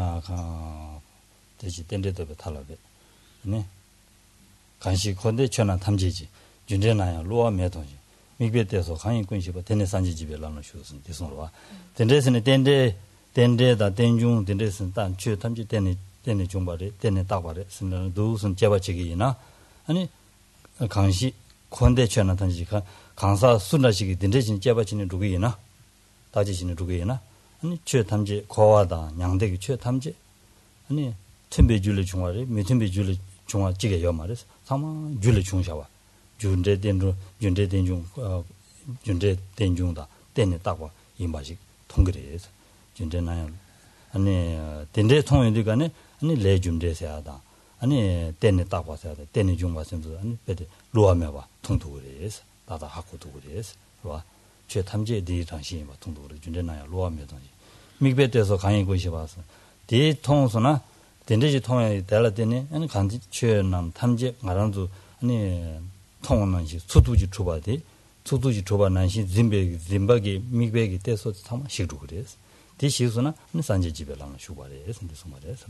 대지 된데도 달라베 네 간시 건데 처럼 탐제지 준전나야 로아 메도지 미베때서 강인 군시고 데네 산지 집에 라는 쇼스 대선로와 데네스네 데데다 데중 데네스 단 최 탐지 데네 중바레 데네 다바레 선은 도선 제바치기나 아니 강시 건대 취하는 단지가 강사 순나식이 된대진 잡아지는 누구이나 다지지는 누구이나 아니 최 탐지 거와다 양대기 최 탐지 아니 틈배 줄을 중화를 미틈배 줄을 중화 지게 요 말이서 사마 줄을 중샤와 준대 된로 준대 된중 준대 된중다 때네 딱와 이 맛이 통그래서 준대나요 아니 된대 통연들 간에 아니 레줌대세하다 아니 때네 딱와서야 돼 때네 중 와서도 아니 배대 로하면봐 통도그래서 나다 하고도 그래서 와 최 탐지에 대해 당신이 뭐 통도그래 준대나요 로하면던지 미배에서 강의 곳이 와서 대 통소나 된대지 통에 달라되네 아니 간지 최남 탐지 말한도 아니 통원은 수두지 줘봐대 수두지 줘봐난시 짐박이 미백이 돼서 참 시루 그래서 대시소나 산제 집에랑 슈바래 선대서 말해서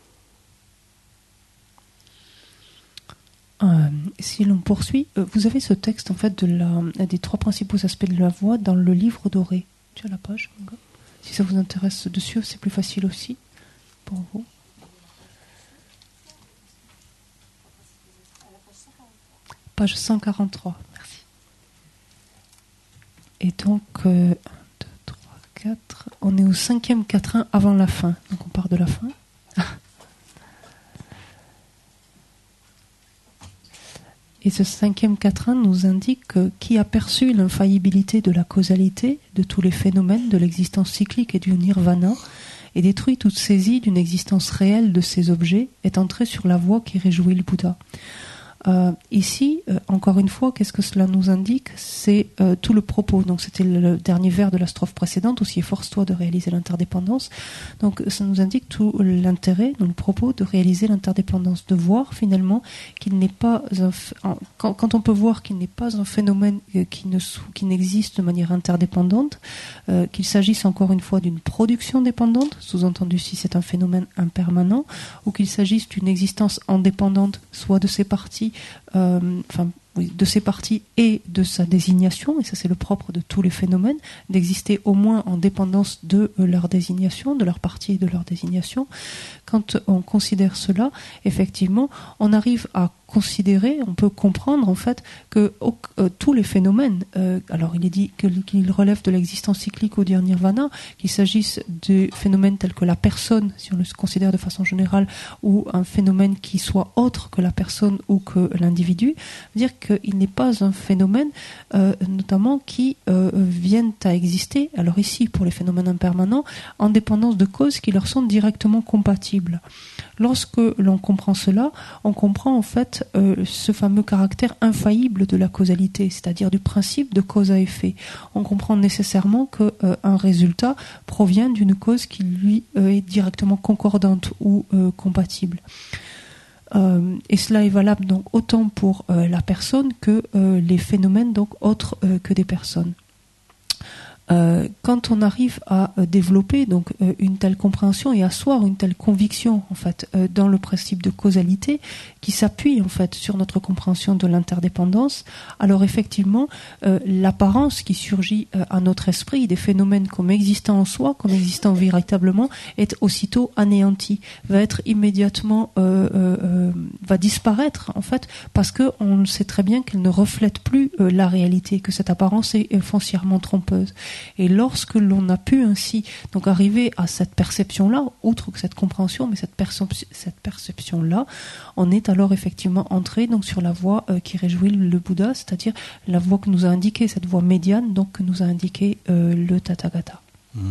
Si l'on poursuit, vous avez ce texte en fait des trois principaux aspects de la voix dans le livre doré. Tu as la page, si ça vous intéresse dessus, c'est plus facile aussi pour vous. Page 143, merci. Et donc, 1, 2, 3, 4, on est au 5e quatrain avant la fin. Donc on part de la fin. Et ce 5e quatrain nous indique que qui a perçu l'infaillibilité de la causalité de tous les phénomènes de l'existence cyclique et du nirvana et détruit toute saisie d'une existence réelle de ces objets est entré sur la voie qui réjouit le Bouddha. Ici, encore une fois, qu'est-ce que cela nous indique? C'est tout le propos. Donc, c'était le dernier vers de la strophe précédente, aussi efforce-toi de réaliser l'interdépendance. Donc, ça nous indique tout l'intérêt, donc le propos de réaliser l'interdépendance, de voir finalement qu'il n'est pas quand on peut voir qu'il n'est pas un phénomène qui n'existe de manière interdépendante, qu'il s'agisse encore une fois d'une production dépendante, sous-entendu si c'est un phénomène impermanent, ou qu'il s'agisse d'une existence indépendante, soit de ses parties, de ses parties et de sa désignation, et ça c'est le propre de tous les phénomènes, d'exister au moins en dépendance de leur désignation, de leur partie et de leur désignation. Quand on considère cela, effectivement, on arrive à considérer, on peut comprendre en fait que tous les phénomènes, alors il est dit qu'ils relèvent de l'existence cyclique ou du nirvana, qu'il s'agisse de phénomènes tels que la personne, si on le considère de façon générale, ou un phénomène qui soit autre que la personne ou que l'individu, veut dire qu'il n'est pas un phénomène notamment qui viennent à exister, alors ici pour les phénomènes impermanents, en dépendance de causes qui leur sont directement compatibles. Lorsque l'on comprend cela, on comprend en fait ce fameux caractère infaillible de la causalité, c'est-à-dire du principe de cause à effet. On comprend nécessairement qu'un résultat provient d'une cause qui lui est directement concordante ou compatible. Et cela est valable donc autant pour la personne que les phénomènes donc autres que des personnes. Quand on arrive à développer donc une telle compréhension et asseoir une telle conviction en fait dans le principe de causalité qui s'appuie en fait sur notre compréhension de l'interdépendance, alors effectivement l'apparence qui surgit à notre esprit des phénomènes comme existant en soi, comme existant véritablement, est aussitôt anéantie, va être immédiatement va disparaître en fait parce que on sait très bien qu'elle ne reflète plus la réalité, que cette apparence est foncièrement trompeuse. Et lorsque l'on a pu ainsi donc arriver à cette perception-là, outre que cette compréhension, mais cette perception-là, on est alors effectivement entré donc sur la voie qui réjouit le Bouddha, c'est-à-dire la voie que nous a indiquée, cette voie médiane, donc que nous a indiqué le Tathagata.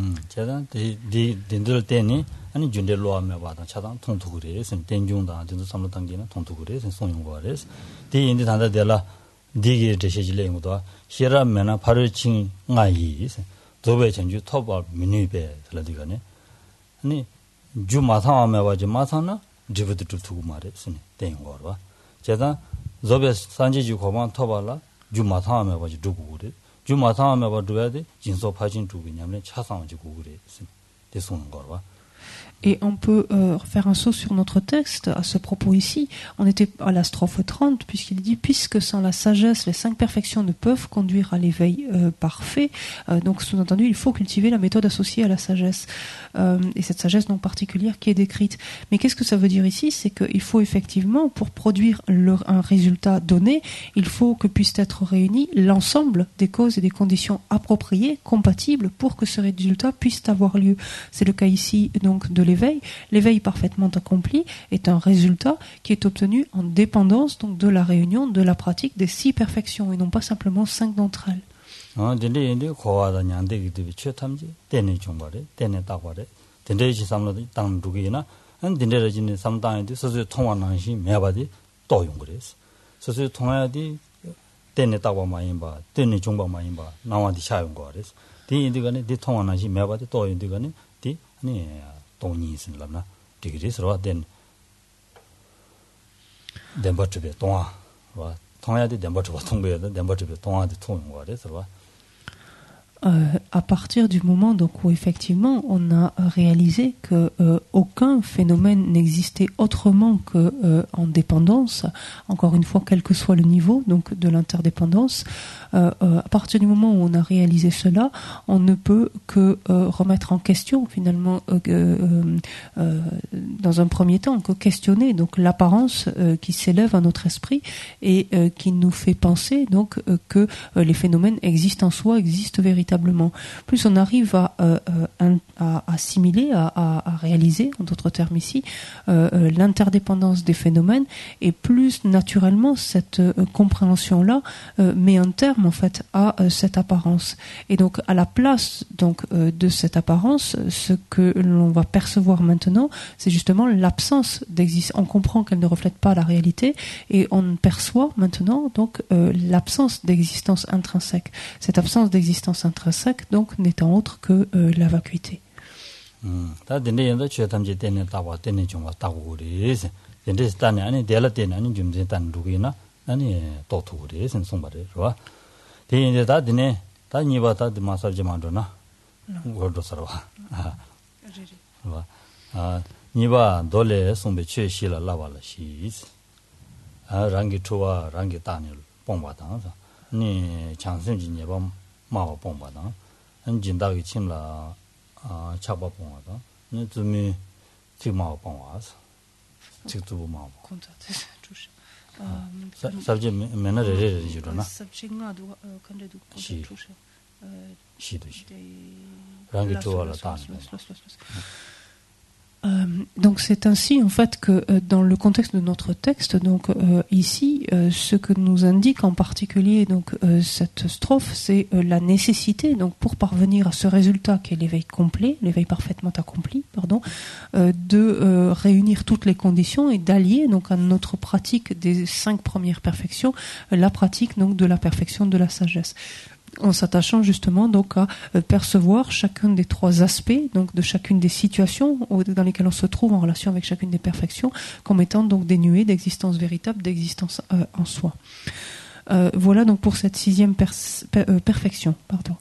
아니 준대 로아메 바다 차단 통투그레 선 땡중다 진도 삼로 당기나 통투그레 선 송용거레스 디인디 단다데라 디게 제시질레 것도 히라메나 파르칭 나이 도베 전주 토바 미니베 들라디가네 아니 주마사메 바지 마사나 지부드 투고 말에 스니 땡거와 제가 조베 산지지 고반 토발라 주마사메 바지 두고 그래 주마사메 바 두야데 진소 파진 두기냐면 차상지 고그레 스니 대송거와 Et on peut faire un saut sur notre texte à ce propos ici. On était à la strophe 30, puisqu'il dit « Puisque sans la sagesse, les 5 perfections ne peuvent conduire à l'éveil parfait. » Donc, sous-entendu, il faut cultiver la méthode associée à la sagesse. Et cette sagesse donc particulière qui est décrite. Mais qu'est-ce que ça veut dire ici? C'est qu'il faut effectivement, pour produire un résultat donné, il faut que puissent être réunis l'ensemble des causes et des conditions appropriées, compatibles, pour que ce résultat puisse avoir lieu. C'est le cas ici donc de l'éveil. L'éveil parfaitement accompli est un résultat qui est obtenu en dépendance donc de la réunion, de la pratique des 6 perfections et non pas simplement 5 d'entre elles. À partir du moment donc où effectivement on a réalisé que aucun phénomène n'existait autrement que en dépendance, encore une fois quel que soit le niveau donc de l'interdépendance, à partir du moment où on a réalisé cela, on ne peut que remettre en question finalement dans un premier temps, que questionner donc l'apparence qui s'élève à notre esprit et qui nous fait penser donc que les phénomènes existent en soi, existent véritablement. Plus on arrive à assimiler, à réaliser, en d'autres termes ici, l'interdépendance des phénomènes, et plus naturellement cette compréhension-là met un terme en fait à cette apparence. Et donc à la place donc de cette apparence, ce que l'on va percevoir maintenant, c'est justement l'absence d'existence. On comprend qu'elle ne reflète pas la réalité, et on perçoit maintenant donc l'absence d'existence intrinsèque. Cette absence d'existence intrinsèque donc n'étant autre que la vacuité. 마와 뽕바다 진다기 침라 차바 뽕하다 너좀이 지마와 뽕와서 직도 마와 sabje mena re jurona sabjinga do kandedu shi rangi toala ta. Donc c'est ainsi en fait que dans le contexte de notre texte, donc ici, ce que nous indique en particulier donc cette strophe, c'est la nécessité donc pour parvenir à ce résultat qui est l'éveil complet, l'éveil parfaitement accompli, de réunir toutes les conditions et d'allier donc à notre pratique des 5 premières perfections la pratique donc de la perfection de la sagesse, en s'attachant justement donc à percevoir chacun des 3 aspects donc de chacune des situations dans lesquelles on se trouve en relation avec chacune des perfections comme étant donc dénuées d'existence véritable, d'existence en soi. Voilà donc pour cette 6e perfection.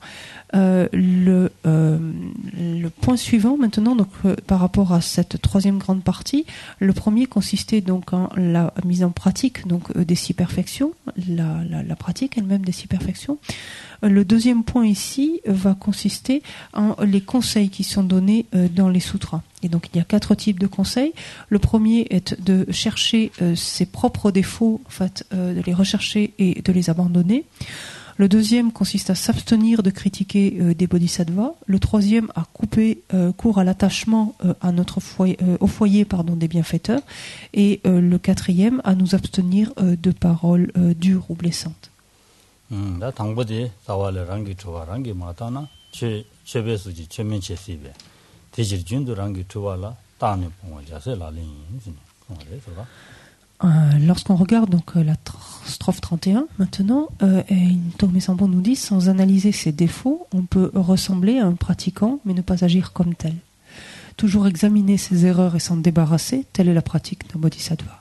Le point suivant maintenant donc par rapport à cette 3e grande partie, le premier consistait donc en la mise en pratique donc des 6 perfections, la pratique elle-même des 6 perfections. Le 2e point ici va consister en les conseils qui sont donnés dans les sutras. Et donc il y a 4 types de conseils. Le premier est de chercher ses propres défauts, en fait, de les rechercher et de les abandonner. Le 2e consiste à s'abstenir de critiquer des bodhisattvas. Le 3e à couper court à l'attachement à notre foyer, au foyer des bienfaiteurs. Et le 4e à nous abstenir de paroles dures ou blessantes. 다 당보디 사와를 랑기 좋아 랑기 마타나 최배수지 최면체 시베 대질 준도 랑기 좋아라 다네 봉을 자세라린 Lorsqu'on regarde donc la strophe 31 maintenant, Tomé Sambo nous dit sans analyser ses défauts, on peut ressembler à un pratiquant mais ne pas agir comme tel. Toujours examiner ses erreurs et s'en débarrasser, telle est la pratique d'un bodhisattva.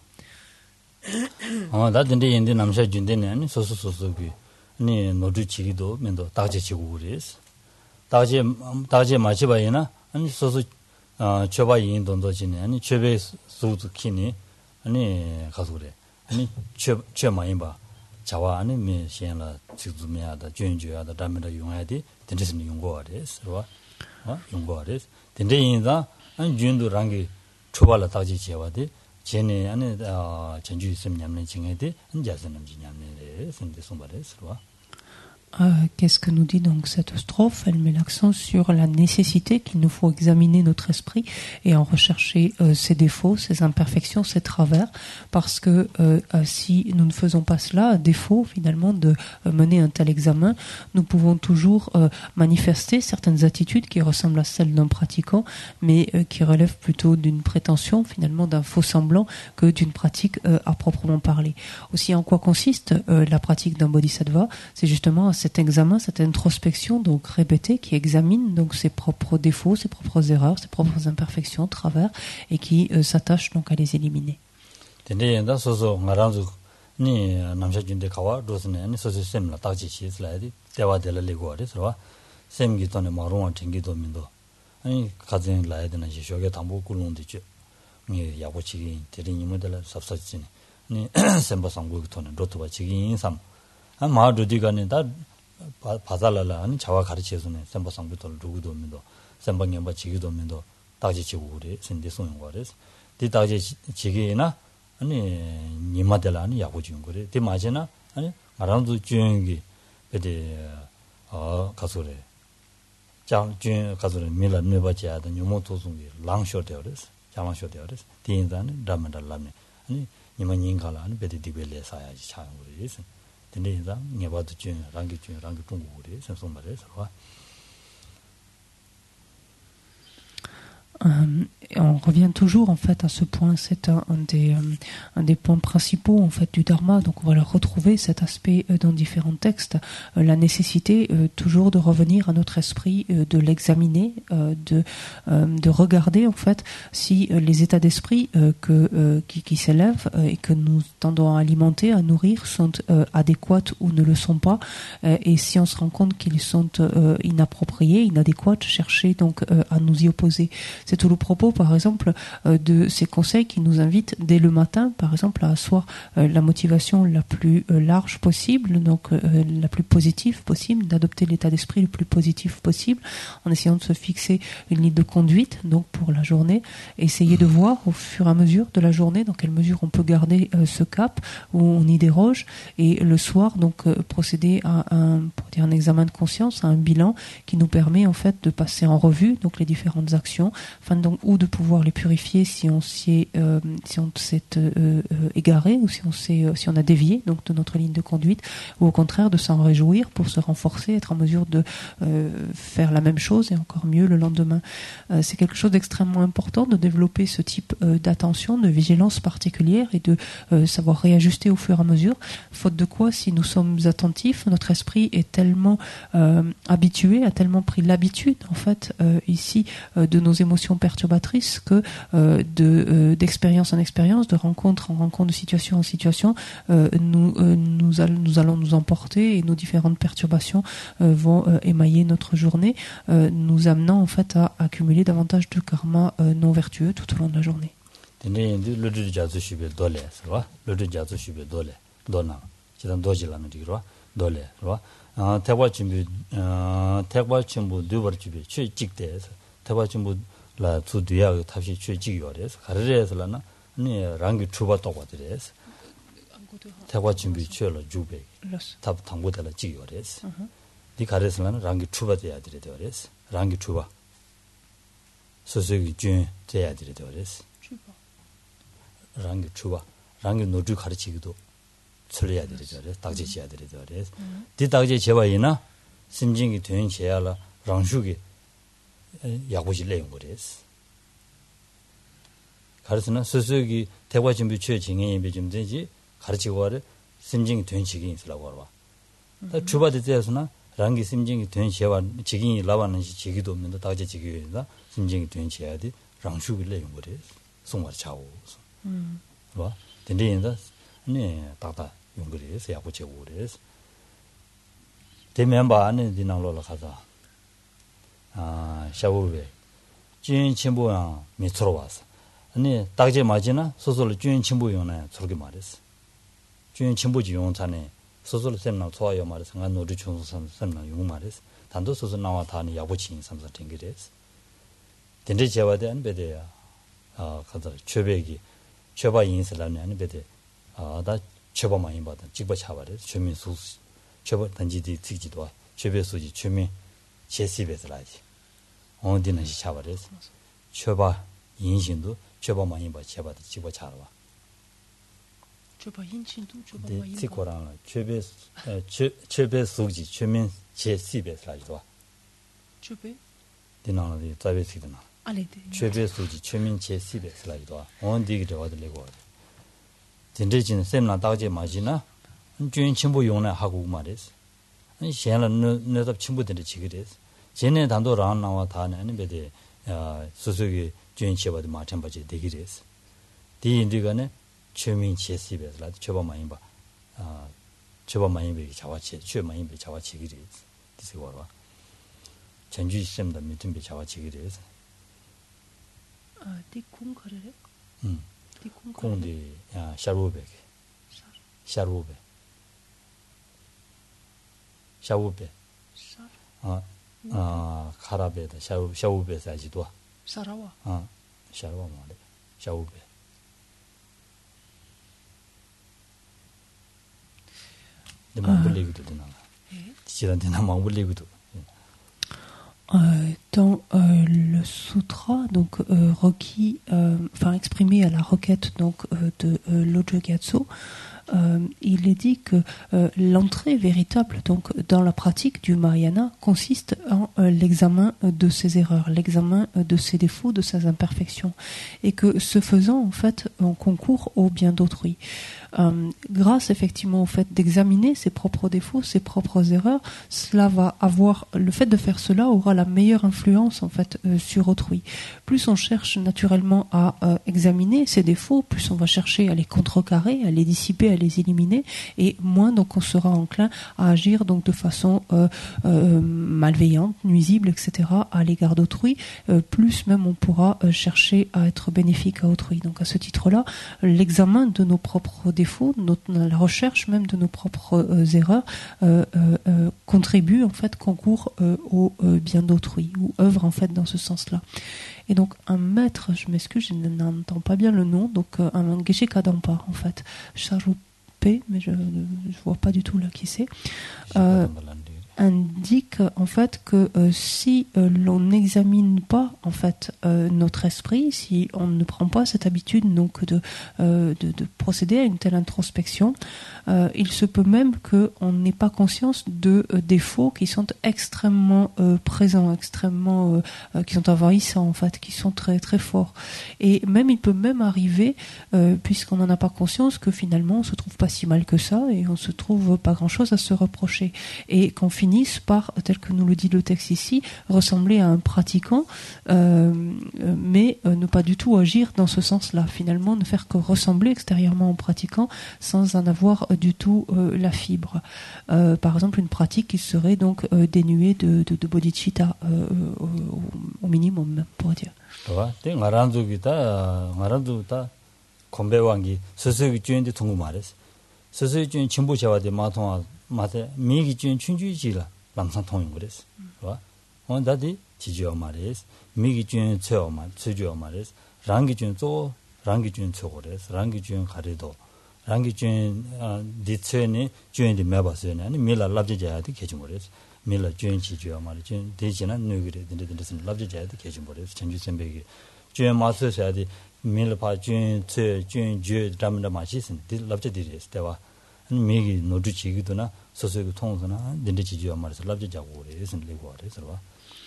네 노주치기도 면도 다제치고 그래서 다제 마치바이나 아니 소소 chöba yin donzo jine 아니 chöbe suzu kini 아니 가서 그래 아니 chö 마인바 자와 아니 미 시엔라 지즈미야다 준주야다 담에다 용해야지 된지스니 용고아레스 와 용고아레스 된데인다 아니 준도 랑기 초발라 다지 제와디 제네 아니 전주 있음 냠네 징해디 안자스는 지냠네 선데 송바레스 와 Qu'est-ce que nous dit donc cette strophe? Elle met l'accent sur la nécessité qu'il nous faut examiner notre esprit et en rechercher ses défauts, ses imperfections, ses travers, parce que si nous ne faisons pas cela, à défaut finalement de mener un tel examen, nous pouvons toujours manifester certaines attitudes qui ressemblent à celles d'un pratiquant, mais qui relèvent plutôt d'une prétention, finalement d'un faux semblant, que d'une pratique à proprement parler. Aussi, en quoi consiste la pratique d'un bodhisattva? C'est justement cet examen, cette introspection donc répétée qui examine donc ses propres défauts, ses propres erreurs, ses propres imperfections, travers et qui s'attache donc à les éliminer. ni namsha junde kawa dosne ni so sem la taji chi slide dewa de la lego re so sem gi tone marun tingi do mindo ani kazen la de na ji shoge tambo kulun de che ni yago chi de ni mo de la sapsa chi ni semba 상고 tone roto ba chi sam 아 마르디가 니다 바살라라 아니 자와 가르치에서네 semba 상고 도 루고도 미ndo semba 냠바 지기도 미ndo 다지 지고 그래 신데 소용 거래서 디 다지 지기나 아니 니마델라니 야고 지은 거래 디 마제나 아니 마랑도 주행기 베데 가소래 장준 가소래 밀라 네바지야다 뇨모토송이 랑쇼데어레스 자만쇼데어레스 디인자는 라만달라네 아니 니만 인가라 아니 베데 디벨레 사야지 차는 거래서 근데인자 네바도 준 랑기 중국 그래 선송 말해서 와 On revient toujours en fait à ce point, c'est un des points principaux en fait du dharma. Donc on va le retrouver cet aspect dans différents textes, la nécessité toujours de revenir à notre esprit, de l'examiner, de regarder en fait si les états d'esprit qui s'élèvent et que nous tendons à alimenter, à nourrir sont adéquats ou ne le sont pas, et si on se rend compte qu'ils sont inappropriés, inadéquats, chercher donc à nous y opposer. C'est tout le propos, par exemple, de ces conseils qui nous invitent dès le matin, par exemple, à asseoir la motivation la plus large possible, donc la plus positive possible, d'adopter l'état d'esprit le plus positif possible, en essayant de se fixer une ligne de conduite, donc pour la journée, essayer de voir au fur et à mesure de la journée dans quelle mesure on peut garder ce cap, où on y déroge, et le soir, donc procéder à un examen de conscience, à un bilan qui nous permet en fait de passer en revue donc les différentes actions, afin donc ou de pouvoir les purifier si on s'est égaré ou si on a dévié donc de notre ligne de conduite, ou au contraire de s'en réjouir pour se renforcer, être en mesure de faire la même chose et encore mieux le lendemain. C'est quelque chose d'extrêmement important de développer ce type d'attention, de vigilance particulière et de savoir réajuster au fur et à mesure, faute de quoi, si nous sommes attentifs, notre esprit est tellement habitué, a tellement pris l'habitude en fait ici de nos émotions perturbatrices que d'expérience en expérience, de rencontre en rencontre, de situation en situation, nous allons nous emporter et nos différentes perturbations vont émailler notre journée, nous amenant en fait à accumuler davantage de karma non vertueux tout au long de la journée. 라 투디야 탑시 취직이어서 가르레서라나 니 랑기 추바 똑바드레스 대화 준비 취를 주베 탑 당고달라 지요레스 니 가르레서라나 랑기 추바돼야 되레레스 랑기 추바 소소기 준 돼야 되레레스 랑기 추바 랑기 노주 가르치기도 철려야 되레레스 딱지지야 되레레스 디 딱지 제와이나 심징이 된 제야라 랑슈기 야고지 내용 거래스. 가르스는 스스기 대화 준비 취해 진행이 좀 되지 가르치고 와를 심증이 된 지경이 있으라고 알아. 다 주바데 때에서나 랑기 심증이 된 제와 지경이 나와는 지기도 없는데 다지 지기다 심증이 된 제야디 랑슈기 내용 거래스. 송말 차오. 봐. 된데인다. 네, 다다 용 거래스 야고지 오래스. 대면 봐 안에 디나로라 가자. 샤오베 주인 친구야 밑으로 와서 아니 딱제 맞이나 소소를 주인 친구 용나 저렇게 말했어 주인 친구지 용찬에 소소를 셈나 좋아요 말해서 난 노리 중소선 셈나 용 말했어 단도 소소 나와 다니 야부친 삼사 땡기랬어 된지 제와대 안 베대야 가서 최백이 최바 인스라는 안 베대 다 최바 많이 받아 직바 차바래 최민 수 최바 단지디 특지도 최배 수지 최민 제시베스라지 어디는 차바래 최바 인신도 최바 많이 받 제바도 직바 차라 최바 인신도 최바 네 많이 지고랑 최배 수지 최민 제시베스라지도 최배 디나는 자베스기나 최배 수지 최민 제시베스라지도 어디게 저와들고 진짜진 셈나 다제 마지나 주인 친구 용나 하고 말했어 아니 현은 너답 친구들이 지그랬어 쟤네 단도랑 나와 다는 베데 수수기 주인 쳐봐도 마찬가지 되기랬어 디인디가네 최민 제시베스라 쳐봐 많이 봐 쳐봐 많이 배 자와치 최 많이 배 자와치 기랬어 디세 거라 전주 시스템도 밑에 배 자와치 기랬어 디콩 거래 공디 샤루베 카라베다 샤우베 사지도 사라와 샤루와 말해 샤우베 demandez-le dedans. Si on demande dans le sutra, donc requis, exprimé à la requête donc de l'Ojogyatsu, il est dit que l'entrée véritable donc dans la pratique du Mahayana consiste en l'examen de ses erreurs, l'examen de ses défauts, de ses imperfections, et que ce faisant en fait on concourt au bien d'autrui. Grâce effectivement au fait d'examiner ses propres défauts, ses propres erreurs, cela va avoir, le fait de faire cela aura la meilleure influence en fait sur autrui. Plus on cherche naturellement à examiner ses défauts, plus on va chercher à les contrecarrer, à les dissiper, à les éliminer, et moins donc on sera enclin à agir donc de façon malveillante, nuisible, etc. à l'égard d'autrui. Plus même on pourra chercher à être bénéfique à autrui. Donc à ce titre-là, l'examen de nos propres défauts, la recherche même de nos propres erreurs contribue en fait, concourt au bien d'autrui, ou œuvre en fait dans ce sens-là. Et donc un maître, je m'excuse, je n'entends pas bien le nom, donc un Geshe Kadampa en fait, Charupe, mais je vois pas du tout là qui c'est, indique en fait que si l'on n'examine pas en fait notre esprit, si on ne prend pas cette habitude donc de procéder à une telle introspection, il se peut même qu'on n'ait pas conscience de défauts qui sont extrêmement présents, extrêmement qui sont envahissants en fait, qui sont très très forts. Et même il peut même arriver, puisqu'on n'en a pas conscience, que finalement on se trouve pas si mal que ça et on se trouve pas grand chose à se reprocher, et qu'on finisse par, tel que nous le dit le texte ici, ressembler à un pratiquant, mais ne pas du tout agir dans ce sens-là, finalement ne faire que ressembler extérieurement au pratiquant sans en avoir du tout la fibre. Par exemple, une pratique qui serait donc dénuée de bodhicitta au minimum, on pourrait dire. 랑상 통용 그랬어. 봐. 온다디 지지어 말이스. 미기준 쳐 말, 지지어 말이스. 랑기준 조, 랑기준 쳐 그랬어. 랑기준 가리도. 랑기준 디체니 주인이 매바서네. 아니 밀라 랍제자야디 개준 그랬어. 밀라 주인 지지어 말이지. 대지나 누그래 된데서 랍제자야디 개준 그랬어. 전주 선배기. 주인 마서셔야디 밀파 주인 쳐 주인 주 담다 마시스. 디 랍제디레스. 대와 미기 노주치기도나 소소의 통선나 딘데지지와 말해서 랍제자고 그래서 내고 그래서 봐.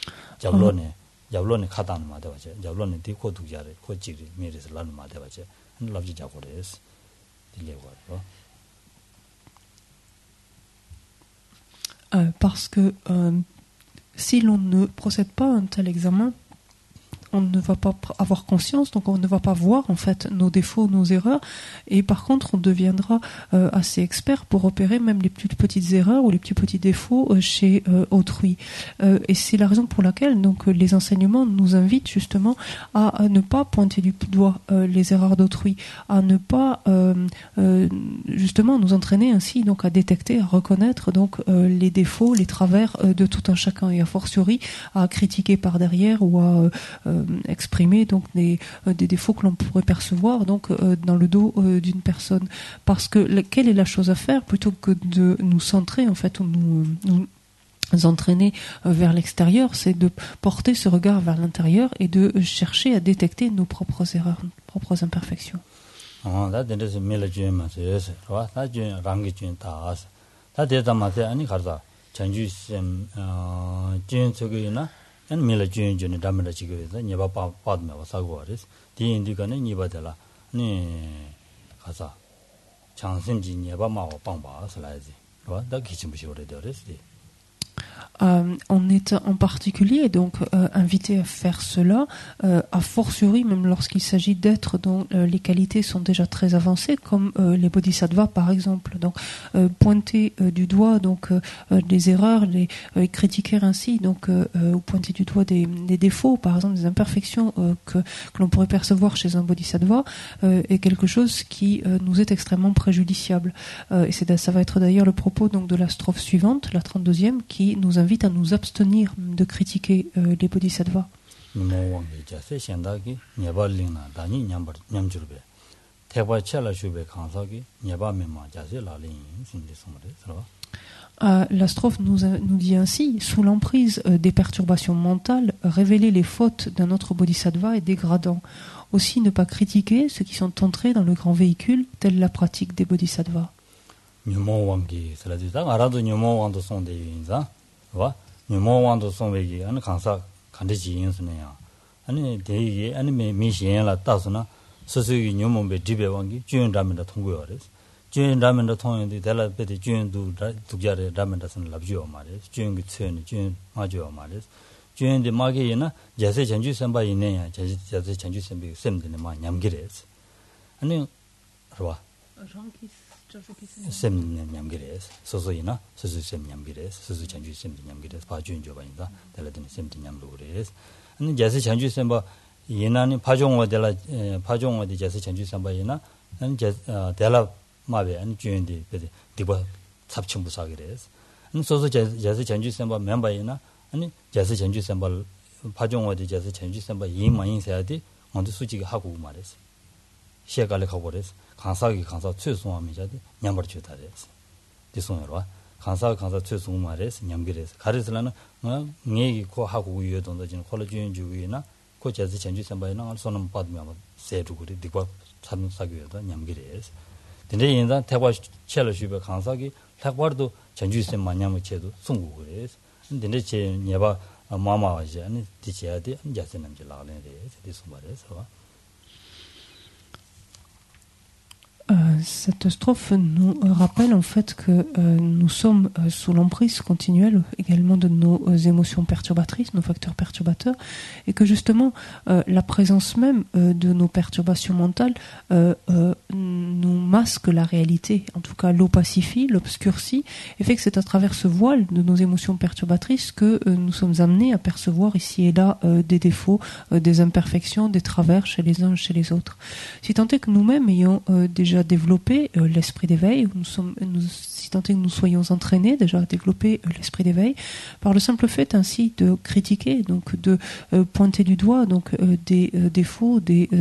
잡론에 카단 마다 봐죠. 잡론에 디코 두자래. 코지리 미래서 라는 마다 봐죠. 랍제자고 그래서 내고 봐. Parce que si l'on ne procède pas à un tel examen, on ne va pas avoir conscience, donc on ne va pas voir en fait nos défauts, nos erreurs, et par contre on deviendra assez expert pour repérer même les plus petites erreurs ou les plus petits défauts chez autrui. Et c'est la raison pour laquelle donc les enseignements nous invitent justement à ne pas pointer du doigt les erreurs d'autrui, à ne pas justement nous entraîner ainsi donc à détecter, à reconnaître donc les défauts, les travers de tout un chacun, et a fortiori à critiquer par derrière ou à exprimer donc des défauts que l'on pourrait percevoir donc dans le dos d'une personne. Parce que quelle est la chose à faire plutôt que de nous centrer en fait ou nous entraîner vers l'extérieur, c'est de porter ce regard vers l'intérieur et de chercher à détecter nos propres erreurs, nos propres imperfections. On est en particulier donc invité à faire cela, a fortiori même lorsqu'il s'agit d'êtres dont les qualités sont déjà très avancées, comme les bodhisattvas par exemple. Donc pointer du doigt donc des erreurs, les critiquer ainsi donc ou pointer du doigt des défauts, par exemple des imperfections que l'on pourrait percevoir chez un bodhisattva est quelque chose qui nous est extrêmement préjudiciable. Et ça va être d'ailleurs le propos donc de la strophe suivante, la 32e, qui nous invite à nous abstenir de critiquer les bodhisattvas. La strophe nous dit ainsi: sous l'emprise des perturbations mentales, révéler les fautes d'un autre bodhisattva est dégradant. Aussi ne pas critiquer ceux qui sont entrés dans le grand véhicule, telle la pratique des bodhisattvas. 와 뉴모완도 송베기 아니 강사 간데지 인스네야 아니 대기 아니 미시엔라 따스나 스스기 뉴모베 디베왕기 주연라면다 통고요레스 주연라면다 통연데 달라베데 주연도 두자레 라면다선 랍지오 말레스 주연기 츠니 주연 마지오 말레스 주연데 마게이나 제세 전주 선바 있네야 제세 전주 선비 셈드네 마 냠기레스 아니 알아 셈 냠기레스 소소이나 소소 셈 냠기레스 소소 전주 셈 냠기레스 바주인 줘봐인다 달라드니 셈 냠로레스 아니 제세 전주 셈바 예나니 파종어들라 파종어디 제세 전주 셈바이나 아니 제 달라 마베 아니 주인디 베데 디바 삽침부사기레스 아니 소소 제세 전주 셈바 멤버이나 아니 제세 전주 셈바 파종어디 제세 전주 셈바 이만인세야디 언제 수지가 하고 말레스 시에갈레 가고레스 강사기 강사 최송하면자데 냠버 주다레스 디송여와 강사 최송마레스 냠기레스 가르스라는 녜기 코 하고 위에도도 진 콜라주인 주위나 코제즈 전주 선바이나 알소는 받으면 세두고리 디과 참사기에도 냠기레스 근데 인자 대과 첼러슈베 강사기 학과도 전주 선마 냠을 제도 송고그레스 근데 제 녀바 마마와지 아니 디제야디 안자세남지 라레레 디송바레스 Cette strophe nous rappelle en fait que nous sommes sous l'emprise continuelle également de nos émotions perturbatrices, nos facteurs perturbateurs, et que justement la présence même de nos perturbations mentales nous masque la réalité, en tout cas l'opacifie, l'obscurcit, et fait que c'est à travers ce voile de nos émotions perturbatrices que nous sommes amenés à percevoir ici et là des défauts, des imperfections, des travers chez les uns, chez les autres. Si tant est que nous-mêmes ayons déjà développer l'esprit d'éveil, si tant est que nous soyons entraînés déjà à développer l'esprit d'éveil, par le simple fait ainsi de critiquer, donc de pointer du doigt donc des défauts, des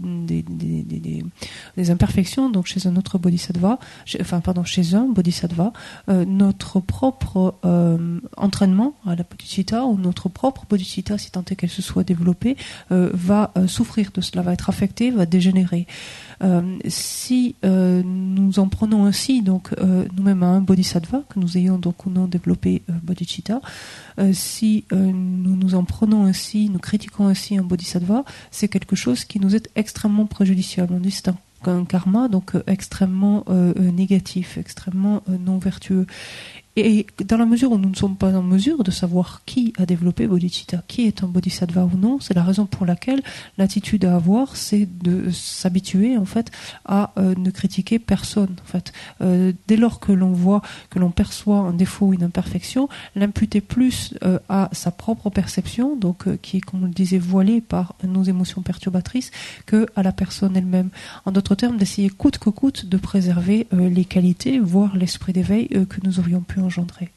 imperfections donc chez un autre bodhisattva, chez un bodhisattva, notre propre entraînement à la bodhicitta ou notre propre bodhicitta, si tant est qu'elle se soit développée, va souffrir de cela, va être affecté, va dégénérer. Si nous en prenons ainsi donc nous-mêmes à un bodhisattva, que nous ayons donc ou non développé bodhicitta, si nous nous en prenons ainsi, nous critiquons ainsi un bodhisattva, c'est quelque chose qui nous est extrêmement préjudiciable. On dit c'est un karma donc extrêmement négatif, extrêmement non vertueux. Et dans la mesure où nous ne sommes pas en mesure de savoir qui a développé bodhicitta, qui est un bodhisattva ou non, c'est la raison pour laquelle l'attitude à avoir, c'est de s'habituer en fait à ne critiquer personne. En fait, dès lors que l'on voit, que l'on perçoit un défaut ou une imperfection, l'imputer plus à sa propre perception, donc qui est, comme on le disait, voilée par nos émotions perturbatrices, que à la personne elle-même. En d'autres termes, d'essayer coûte que coûte de préserver les qualités, voire l'esprit d'éveil que nous aurions pu engendrer.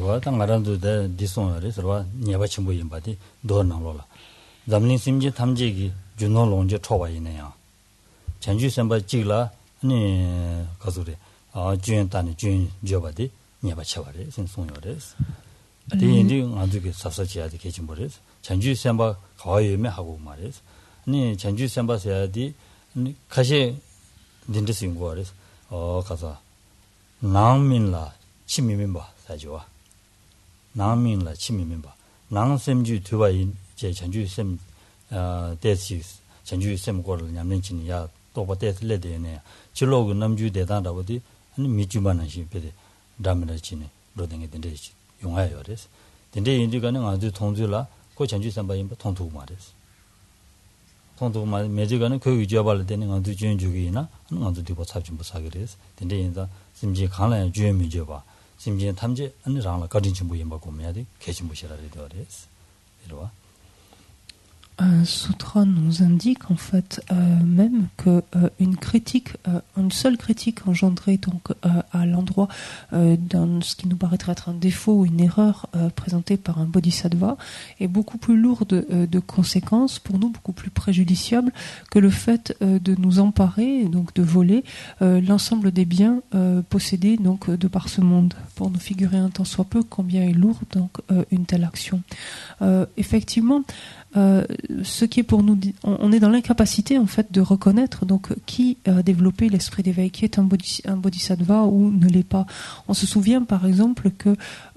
나민라 치미민바 나sem주 두바인 제 전주샘 대시 전주샘 거를 냠는치니 야 또바데슬레데네 질로그 남주 대단다고디 아니 미주만한시 베데 담르치네 로댕에 된데지 용하여레스 된데 인디가는 아주 통주라 고 전주샘바인 통투 말레스 통투 말 매지가는 그 위주발을 되는 아주 주인주기나 아주 뒤보 잡좀 보사기레스 된데 인다 심지 강라의 주인미죠 봐 심지어 탐지 안이랑라 가진치 뭐임바 고면야디 계신부시라리 되어레스 이러와 Un sutra nous indique en fait même que une critique, une seule critique engendrée donc à l'endroit dans ce qui nous paraîtrait être un défaut ou une erreur présentée par un bodhisattva est beaucoup plus lourde de conséquences pour nous, beaucoup plus préjudiciable que le fait de nous emparer, donc de voler l'ensemble des biens possédés donc de par ce monde, pour nous figurer un tant soit peu combien est lourde donc une telle action. Effectivement. Ce qui est pour nous, on est dans l'incapacité en fait de reconnaître donc qui a développé l'esprit d'éveil, qui est un bodhisattva ou ne l'est pas. On se souvient par exemple que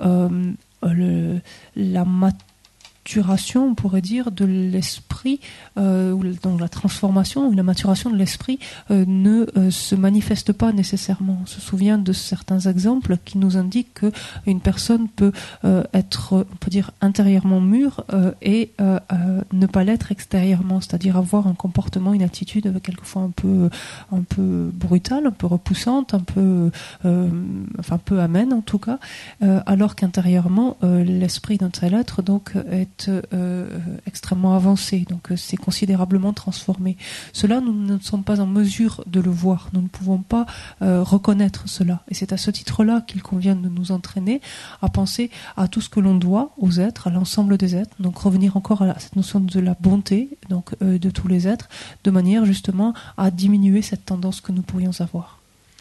la maturation, on pourrait dire, de l'esprit, donc la transformation ou la maturation de l'esprit ne se manifeste pas nécessairement. On se souvient de certains exemples qui nous indiquent que une personne peut être, on peut dire, intérieurement mûre et ne pas l'être extérieurement, c'est-à-dire avoir un comportement, une attitude quelquefois un peu brutale, un peu repoussante, un peu amène en tout cas, alors qu'intérieurement l'esprit d'un tel être donc est extrêmement avancé, donc c'est considérablement transformé. Cela, nous ne sommes pas en mesure de le voir, nous ne pouvons pas reconnaître cela, et c'est à ce titre-là qu'il convient de nous entraîner à penser à tout ce que l'on doit aux êtres, à l'ensemble des êtres, donc revenir encore à cette notion de la bonté donc de tous les êtres, de manière justement à diminuer cette tendance que nous pourrions avoir.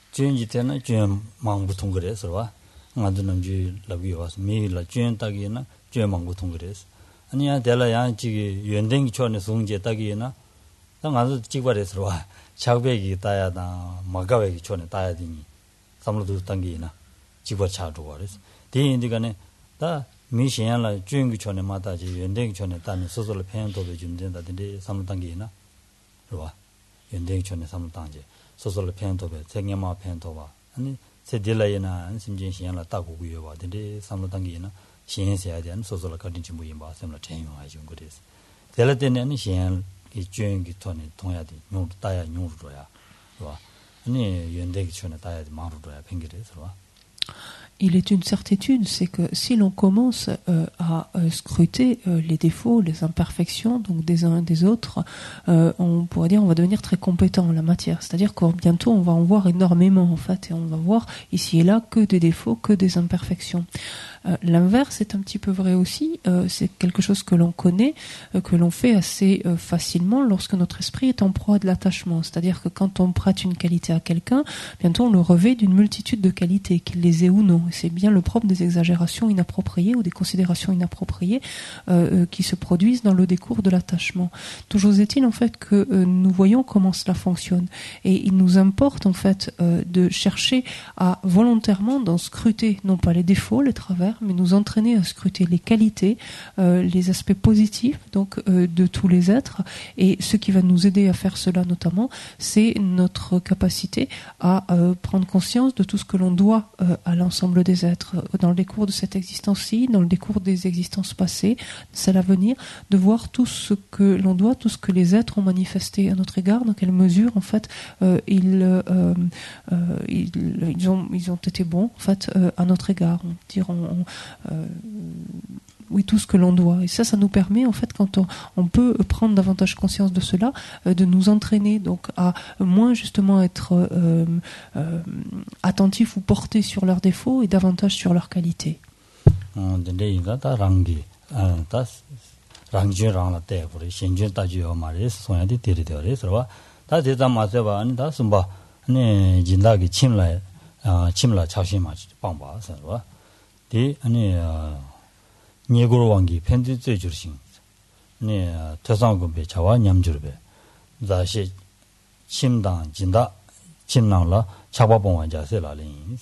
아니야 대라야 지기 연댕이 촌에 송제 딱이나 당아서 찍발에서 와 작백이 따야다 마가백이 촌에 따야 되니 삼로도 당기나 찍발 차도 그래서 대인디가네 다 미신야라 주인기 촌에 마다지 연댕이 촌에 따는 소소를 편도도 좀 된다던데 삼로 당기나 그러와 연댕이 촌에 삼로 당제 소소를 편도be 생야마 편도봐 아니 세딜라이나 심진 신야라 따고고요 봐던데 삼로 당기나 신세야 되는 소소를 가진치 무임바 셈라 전용하여 준 거です. 될 때는 신 이 주인기 톤에 통야디 용 따야 용으로야. 봐. 아니 연대기 전에 따야디 마루로야 팽기래서 봐. Il est une certitude, c'est que si l'on commence à scruter les défauts, les imperfections, donc des uns et des autres, on pourrait dire on va devenir très compétent en la matière. C'est-à-dire que bientôt on va en voir énormément en fait, et on va voir ici et là que des défauts, que des imperfections. L'inverse est un petit peu vrai aussi, c'est quelque chose que l'on connaît, que l'on fait assez facilement lorsque notre esprit est en proie de l'attachement. C'est-à-dire que quand on prête une qualité à quelqu'un, bientôt on le revêt d'une multitude de qualités, qu'il les ait ou non. Et c'est bien le propre des exagérations inappropriées ou des considérations inappropriées qui se produisent dans le décours de l'attachement. Toujours est-il en fait que nous voyons comment cela fonctionne. Et il nous importe en fait de chercher à volontairement d'en scruter, non pas les défauts, les travers, faire, mais nous entraîner à scruter les qualités, les aspects positifs donc de tous les êtres. Et ce qui va nous aider à faire cela notamment, c'est notre capacité à prendre conscience de tout ce que l'on doit à l'ensemble des êtres dans le décours de cette existence-ci, dans le décours des existences passées, celle à venir, de voir tout ce que l'on doit, tout ce que les êtres ont manifesté à notre égard, dans quelle mesure en fait ils ont été bons en fait à notre égard, oui, tout ce que l'on doit. Et ça nous permet, en fait, quand on peut prendre davantage conscience de cela, de nous entraîner donc à moins justement être attentif ou porté sur leurs défauts et davantage sur leurs qualités. 니고로왕기 펜디제 주신 네 태상금배 자와 냠주르베 자시 침당 진다 침낭라 차바봉완자세라린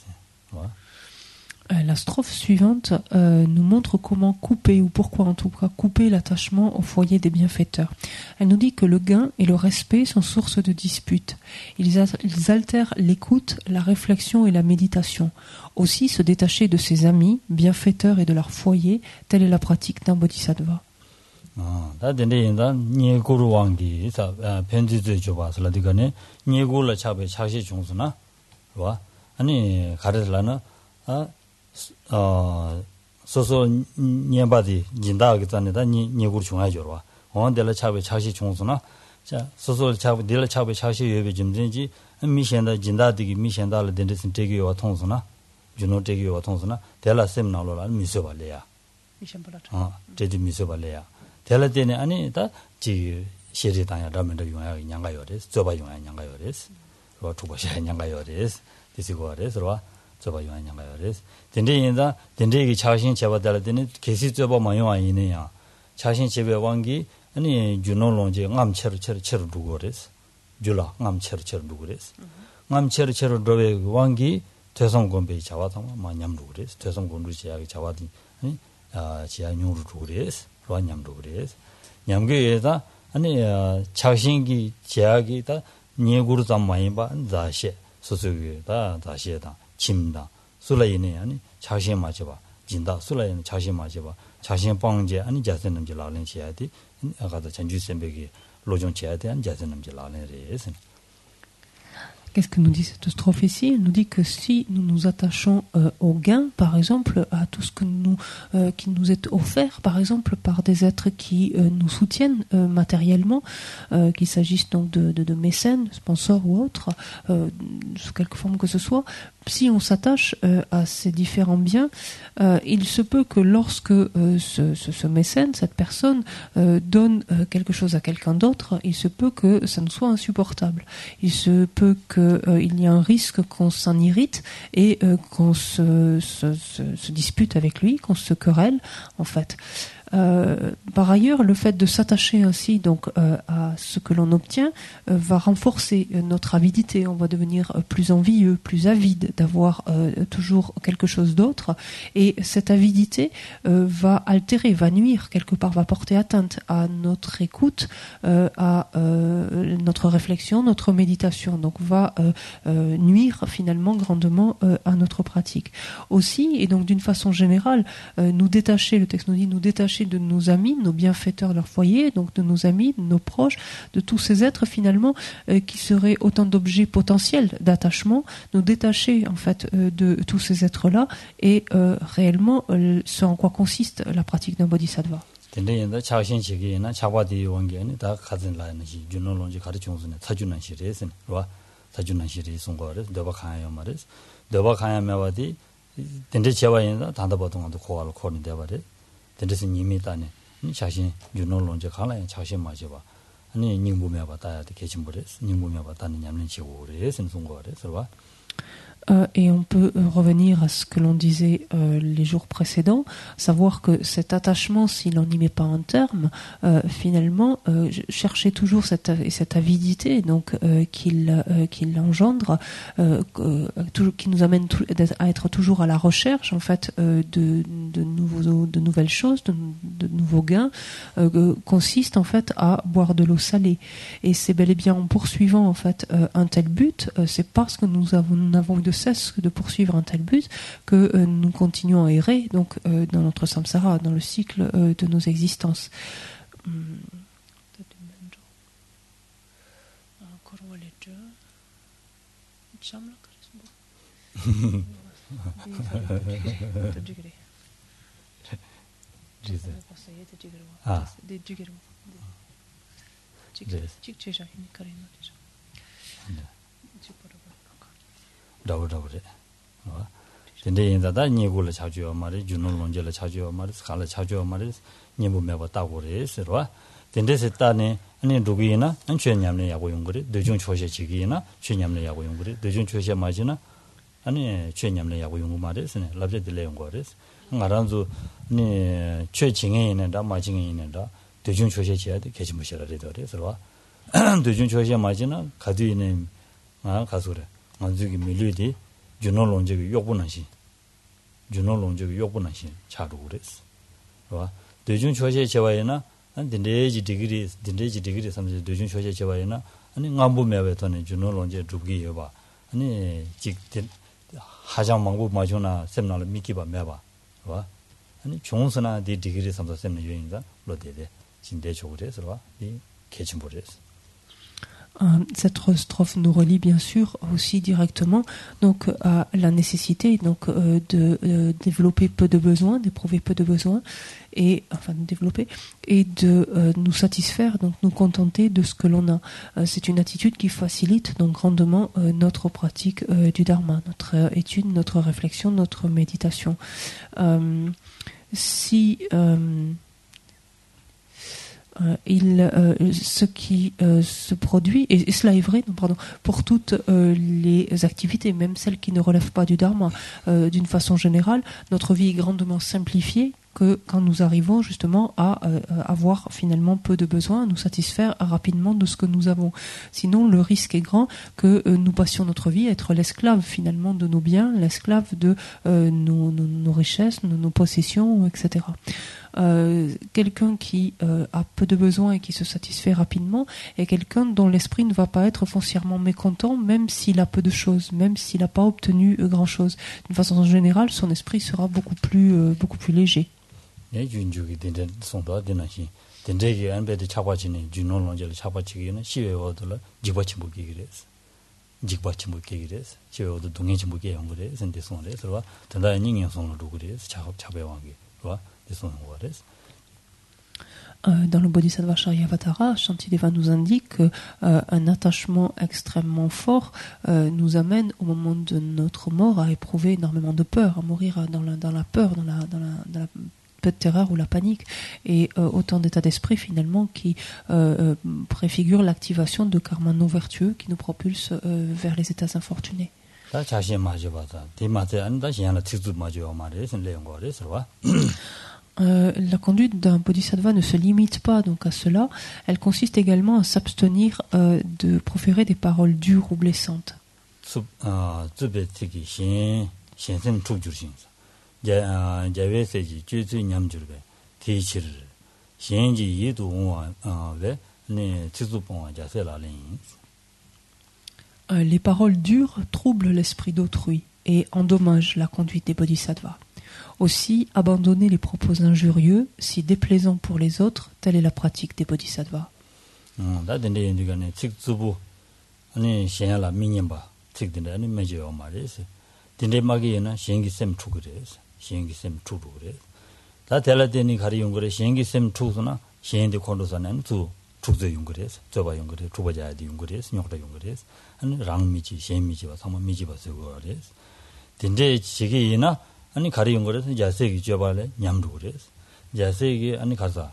La strophe suivante nous montre comment couper, ou pourquoi en tout cas couper l'attachement au foyer des bienfaiteurs. Elle nous dit que le gain et le respect sont source de disputes. Ils altèrent l'écoute, la réflexion et la méditation. Aussi se détacher de ses amis, bienfaiteurs et de leur foyer, telle est la pratique d'un bodhisattva. 소소 년바디 진다하기 전에다 니구를 중앙해줘라. 원델라 차베 차시 중수나 자 소소 차베 델라 차베 차시 예배 점진지 미션다 진다디기 미션다를 된데스 되기와 통수나 준호 되기와 통수나 델라 셈나로라 미소발래야. 미션발라. 제지 미소발래야. 델라 때네 아니다 지 시리다야 라면도 용하게 냥가요레스 저바 용하게 냥가요레스 로 두바샤 냥가요레스 디시고레스로 저바 용하게 냥가요레스 된데인다 된데기 자신 제바달더니 계시 저바 마용아이네야 자신 제베 왕기 아니 준호론제 암체로 두고레스 줄라 암체로 두고레스 암체로 도베 왕기 대성권배 자와다 마냠루그레스 대성권루 지야기 자와디 아니 지야뇽루 두고레스 로냠루그레스 냠게에다 아니 자신기 지야기다 니구르 잠마이바 자시 소소기다 자시에다 침다 술라이네 아니 자신 맞아봐 진다 술라이네 자신 맞아봐 자신 방제 아니 자선남지 라는 지야디 아가다 전주선배기 로종 지야디 안 자선남지 라는레스. Qu'est-ce que nous dit cette strophe ici? Elle nous dit que si nous nous attachons au gain, par exemple, à tout ce que qui nous est offert, par exemple, par des êtres qui nous soutiennent matériellement, qu'il s'agisse donc de mécènes, sponsors ou autres, sous quelque forme que ce soit, si on s'attache à ces différents biens, il se peut que lorsque ce mécène, cette personne, donne quelque chose à quelqu'un d'autre, il se peut que ça nous soit insupportable. Il se peut qu'il y ait un risque qu'on s'en irrite et qu'on se dispute avec lui, qu'on se querelle, en fait. Par ailleurs, le fait de s'attacher ainsi donc à ce que l'on obtient va renforcer notre avidité. On va devenir plus envieux, plus avide d'avoir toujours quelque chose d'autre, et cette avidité va altérer, va nuire quelque part, va porter atteinte à notre écoute, à notre réflexion, notre méditation. Donc va nuire finalement grandement à notre pratique. Aussi, et donc d'une façon générale, nous détacher, le texte nous dit, nous détacher de nos amis, nos bienfaiteurs de leur foyer, donc de nos amis, de nos proches, de tous ces êtres finalement qui seraient autant d'objets potentiels d'attachement, nous détacher en fait de tous ces êtres-là et réellement ce en quoi consiste la pratique d'un bodhisattva. 된데서 님이다네 자신 윤노론제 가라에 자신 맞아봐 아니 닝부메 받아야 돼 계신 버렸어 닝부메 받다는 냠는 지고래 선송거래 서봐. Et on peut revenir à ce que l'on disait les jours précédents, savoir que cet attachement, si l'on n'y met pas un terme, finalement, chercher toujours cette avidité donc qu'il engendre, qui nous amène à être toujours à la recherche en fait de nouvelles choses, de nouveaux gains, consiste en fait à boire de l'eau salée. Et c'est bel et bien en poursuivant en fait un tel but, c'est parce que nous n'avons eu de cesse de poursuivre un tel but que nous continuons à errer donc dans notre samsara, dans le cycle de nos existences. 다우다우래. 근데 인자다 니고를 찾죠 말이 준론론제를 찾죠 말이 스칼을 찾죠 말이 니부 매바 따고래서와 근데서 따네 아니 누구이나 안취냠네 야고 용거리 대중 초시 지기나 취냠네 야고 용거리 대중 초시 맞이나 아니 취냠네 야고 용거 말이스네 랍제들레 용거리스 ngaranzu ni 최징에 있는 다 마징에 있는 다 대중 초시 지야데 개지무시라래 더래서와 대중 초시 맞이나 가도 있는 가수래 만주기 밀리디 준론론제기 욕분한시 준론론제기 욕분한시 차로 그랬어. 봐. 대중 초시에 제와이나 딘데지 디그리 삼지 대중 초시에 제와이나 아니 남부매베터는 준론론제 두기여 봐. 아니 직 하장 망부 마주나 셈나를 미기바 매봐. 봐. 아니 종선나 디그리 삼서 셈는 요인가 로데데 진대적으로 그래서 봐. 이 개침보래서. Cette strophe nous relie bien sûr aussi directement donc à la nécessité donc de développer peu de besoins, d'éprouver peu de besoins et enfin de développer et de nous satisfaire donc nous contenter de ce que l'on a. C'est une attitude qui facilite donc grandement notre pratique du dharma, notre étude, notre réflexion, notre méditation. Ce qui se produit, et cela est vrai pour toutes les activités, même celles qui ne relèvent pas du dharma, d'une façon générale, notre vie est grandement simplifiée que quand nous arrivons justement à avoir finalement peu de besoins, à nous satisfaire rapidement de ce que nous avons. Sinon, le risque est grand que nous passions notre vie à être l'esclave finalement de nos biens, l'esclave de nos richesses, nos possessions, etc. Quelqu'un qui a peu de besoins et qui se satisfait rapidement est quelqu'un dont l'esprit ne va pas être foncièrement mécontent, même s'il a peu de choses, même s'il n'a pas obtenu grand-chose. D'une façon générale, son esprit sera beaucoup plus léger. Dans le Bodhisattva Charyavatara, Shantideva nous indique qu'un attachement extrêmement fort nous amène au moment de notre mort à éprouver énormément de peur, à mourir dans la peur, dans la terreur ou la panique, et autant d'états d'esprit finalement qui préfigurent l'activation de karma non vertueux qui nous propulse vers les états infortunés. La conduite d'un bodhisattva ne se limite pas donc à cela, elle consiste également à s'abstenir de proférer des paroles dures ou blessantes. Les paroles dures troublent l'esprit d'autrui et endommagent la conduite des bodhisattvas. Aussi, abandonner les propos injurieux, si déplaisants pour les autres, telle est la pratique des bodhisattvas. 아니 가리운 거래서 자세기 줘발래 냠도 그래서 자세기 아니 가서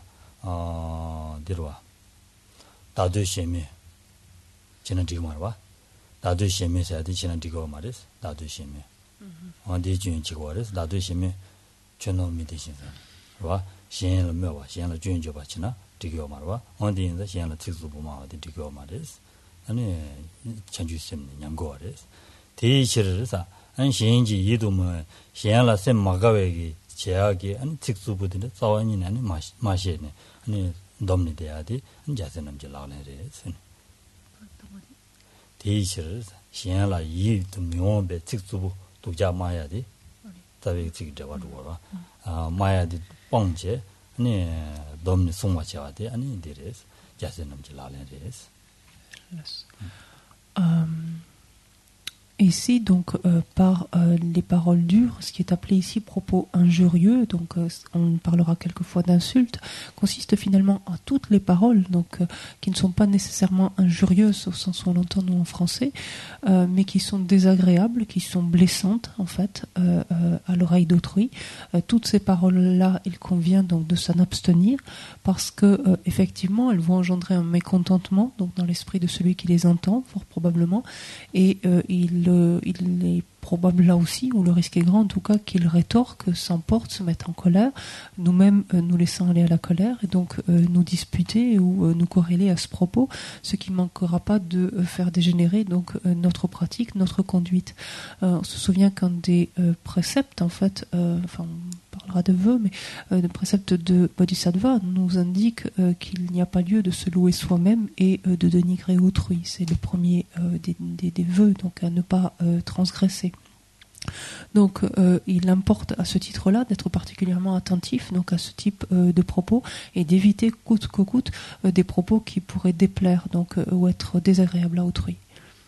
데려와 다도 셈이 저는 지금 알아 나도 심해서 돼 지난 디고 말이스 나도 심해 어디 준 지고레스 나도 심해 전놈이 되신다 와 신을 묘와 신을 준줘 받지나 디고 말와 어디인데 신을 특수 보마 어디 디고 말이스 아니 전주심 양고레스 대치를사 안 신지 이도 뭐 신을 셈 마가웨기 제약이 아니 특수부들의 자원이네 마시네 아니 domni deyadi jasenam je lagne re sen teishir xian la yi de myon be tsikzu du ja maya di tabe tsig de wa duwa maya di pongje ne domni songwa cha de ani deres jasenam je lagne res Ici, donc, par les paroles dures, ce qui est appelé ici propos injurieux, donc on parlera quelquefois d'insultes, consiste finalement à toutes les paroles, donc qui ne sont pas nécessairement injurieuses au sens où on l'entend nous en français, mais qui sont désagréables, qui sont blessantes en fait à l'oreille d'autrui. Toutes ces paroles-là, il convient donc de s'en abstenir parce que effectivement, elles vont engendrer un mécontentement donc dans l'esprit de celui qui les entend, fort probablement, et il est probable là aussi, ou le risque est grand en tout cas, qu'il rétorque, s'emporte, se mette en colère, nous-mêmes nous laissant aller à la colère, et donc nous disputer ou nous corréler à ce propos, ce qui ne manquera pas de faire dégénérer donc notre pratique, notre conduite. On se souvient qu'un des préceptes, en fait, enfin on parlera de vœux, mais le précepte de Bodhisattva nous indique qu'il n'y a pas lieu de se louer soi-même et de dénigrer autrui. C'est le premier des vœux, donc à ne pas transgresser. Donc il importe à ce titre-là d'être particulièrement attentif donc à ce type de propos et d'éviter coûte que coûte des propos qui pourraient déplaire donc ou être désagréables à autrui.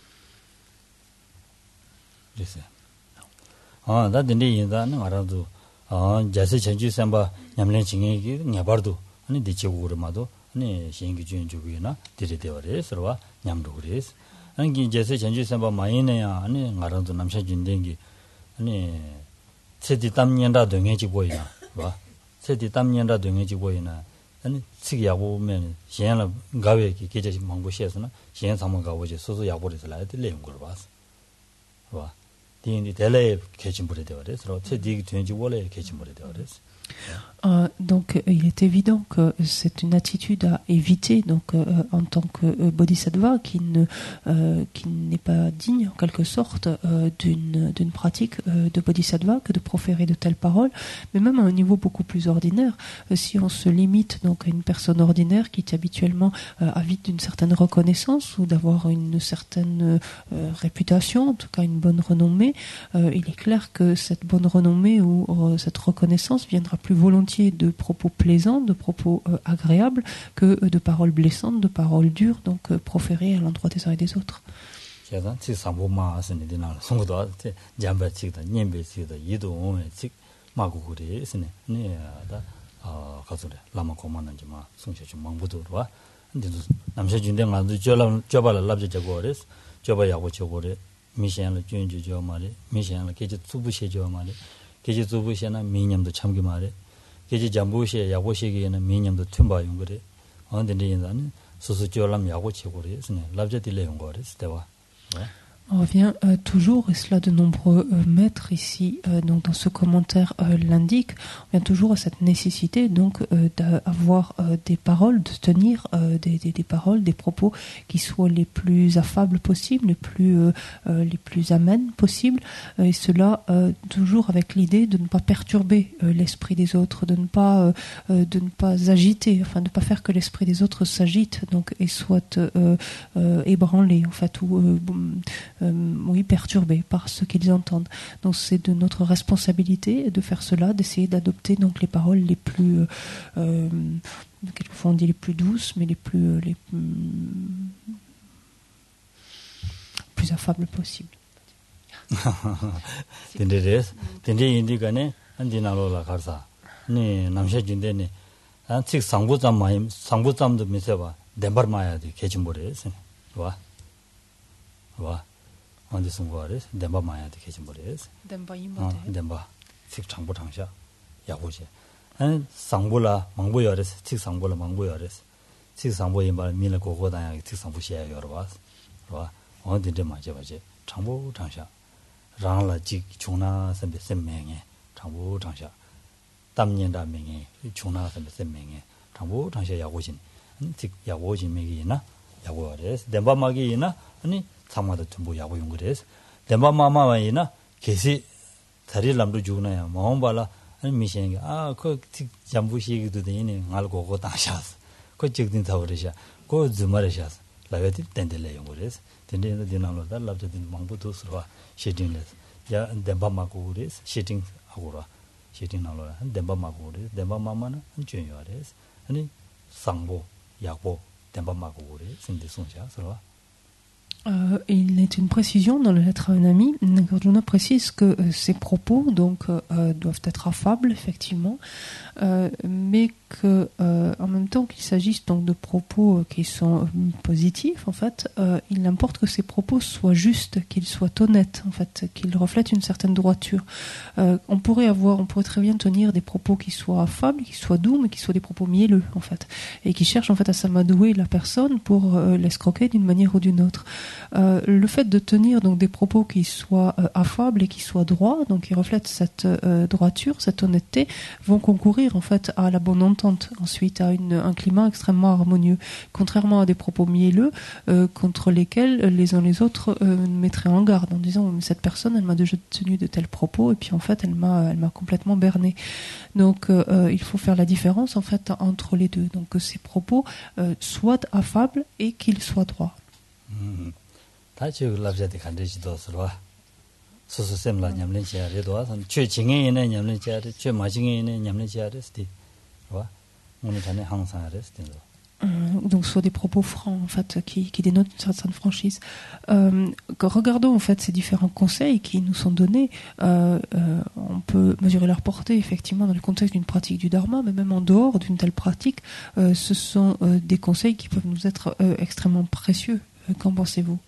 자세 전주 삼바 냠len 징이 냐바도 아니 디치고르마도 아니 신기 주인 주기나 디리데어레스와 냠도 그레스 아니 자세 전주 삼바 마이네야 아니 나라도 남샤 준dengi 아니 세디 담년다 동해지 보이나 봐 세디 담년다 동해지 보이나 아니 치기야 보면 시행을 가외 계제시 망고시에서나 시행 상문 가고지 소소 야보리서 라야 될 내용 걸 봤어 봐 디인디 델레 개진불에 되어서 세디 된지 원래 개진불에 되어서 Donc il est évident que c'est une attitude à éviter donc en tant que bodhisattva qui n'est pas digne en quelque sorte d'une pratique de bodhisattva que de proférer de telles paroles, mais même à un niveau beaucoup plus ordinaire. Si on se limite donc à une personne ordinaire qui est habituellement avide d'une certaine reconnaissance ou d'avoir une certaine réputation, en tout cas une bonne renommée, il est clair que cette bonne renommée ou cette reconnaissance viendra plus volontiers de propos plaisants, de propos agréables, que de paroles blessantes, de paroles dures, donc proférées à l'endroit des uns et des autres. 계지 잠부시에 야고시기에는 미념도 틈바용 그래. 언데는 인자는 소소조람 야고치고래스네. 랍제딜레 용 거래스 대와. On revient toujours, et cela de nombreux maîtres ici, donc dans ce commentaire l'indique, on vient toujours à cette nécessité donc d'avoir des paroles, de tenir des paroles, des propos qui soient les plus affables possibles, les plus amènes possibles, et cela toujours avec l'idée de ne pas perturber l'esprit des autres, de ne pas agiter, enfin de ne pas faire que l'esprit des autres s'agite donc et soit ébranlé en fait ou oui, perturbés par ce qu'ils entendent. Donc c'est de notre responsabilité de faire cela, d'essayer d'adopter donc les paroles les plus, quelquefois on dit les plus douces, mais les plus affables possibles. 어디 송거레스 덴바 마야데 계진보레스 덴바 이모데 덴바 식 장보 장샤 야고제 한 상보라 망보여레스 식 상보라 망보여레스 식 상보에 말 미는 고고다야 식 상보 시야 여러 봐스 봐 on dinde ma je ba je changbo changsha rang la ji chungna sembe semmenge changbo changsha tamnyen da menge chungna sembe semmenge changbo changsha 야고진 즉 야고진 메기나 야고res demba mag이나 아니 참마도 전부 야고 용 그래서 demba 마마와이나 계시 다리람도 주나야 마음발라 아니 미신게 아그 잠부시기도 되네 알고 다샤스 그 직진 타버리샤 그 주마르샤스 라베티 덴델레 용 그래서 덴데는 디나로다 랍드딘 망부도 서와 시딩레스 야 demba 마고레스 시딩 하고라 시딩 나로라 demba 마고레스 demba 마마는 준요레스 아니 상보 약보 demba 마고레 신디송샤 서와 Il est une précision dans la lettre à un ami. Nagarjuna précise que ces propos donc doivent être affables effectivement, mais que en même temps qu'il s'agisse donc de propos qui sont positifs en fait, il importe que ces propos soient justes, qu'ils soient honnêtes en fait, qu'ils reflètent une certaine droiture. On pourrait très bien tenir des propos qui soient affables, qui soient doux, mais qui soient des propos mielleux en fait, et qui cherchent en fait à s'amadouer la personne pour l'escroquer d'une manière ou d'une autre. Le fait de tenir donc des propos qui soient affables et qui soient droits, donc qui reflètent cette droiture, cette honnêteté, vont concourir en fait à la bonne entente, ensuite à un climat extrêmement harmonieux, contrairement à des propos mielleux contre lesquels les uns les autres mettraient en garde en disant cette personne elle m'a déjà tenu de tels propos et puis en fait elle m'a complètement berné. Donc il faut faire la différence en fait entre les deux, donc que ces propos soient affables et qu'ils soient droits. 다치 랍자데 간데지도 서와 소소셈라 냠len 지아레도 와선 최징에네 냠len 지아레 최마징에네 냠len 지아레스티 와 오늘 전에 항상 아레스티 donc soit des propos francs en fait qui dénotent une certaine franchise. Regardons en fait ces différents conseils qui nous sont donnés. On peut mesurer leur portée effectivement dans le contexte d'une pratique du dharma, mais même en dehors d'une telle pratique, ce sont des conseils qui peuvent nous être extrêmement précieux. Qu'en pensez-vous?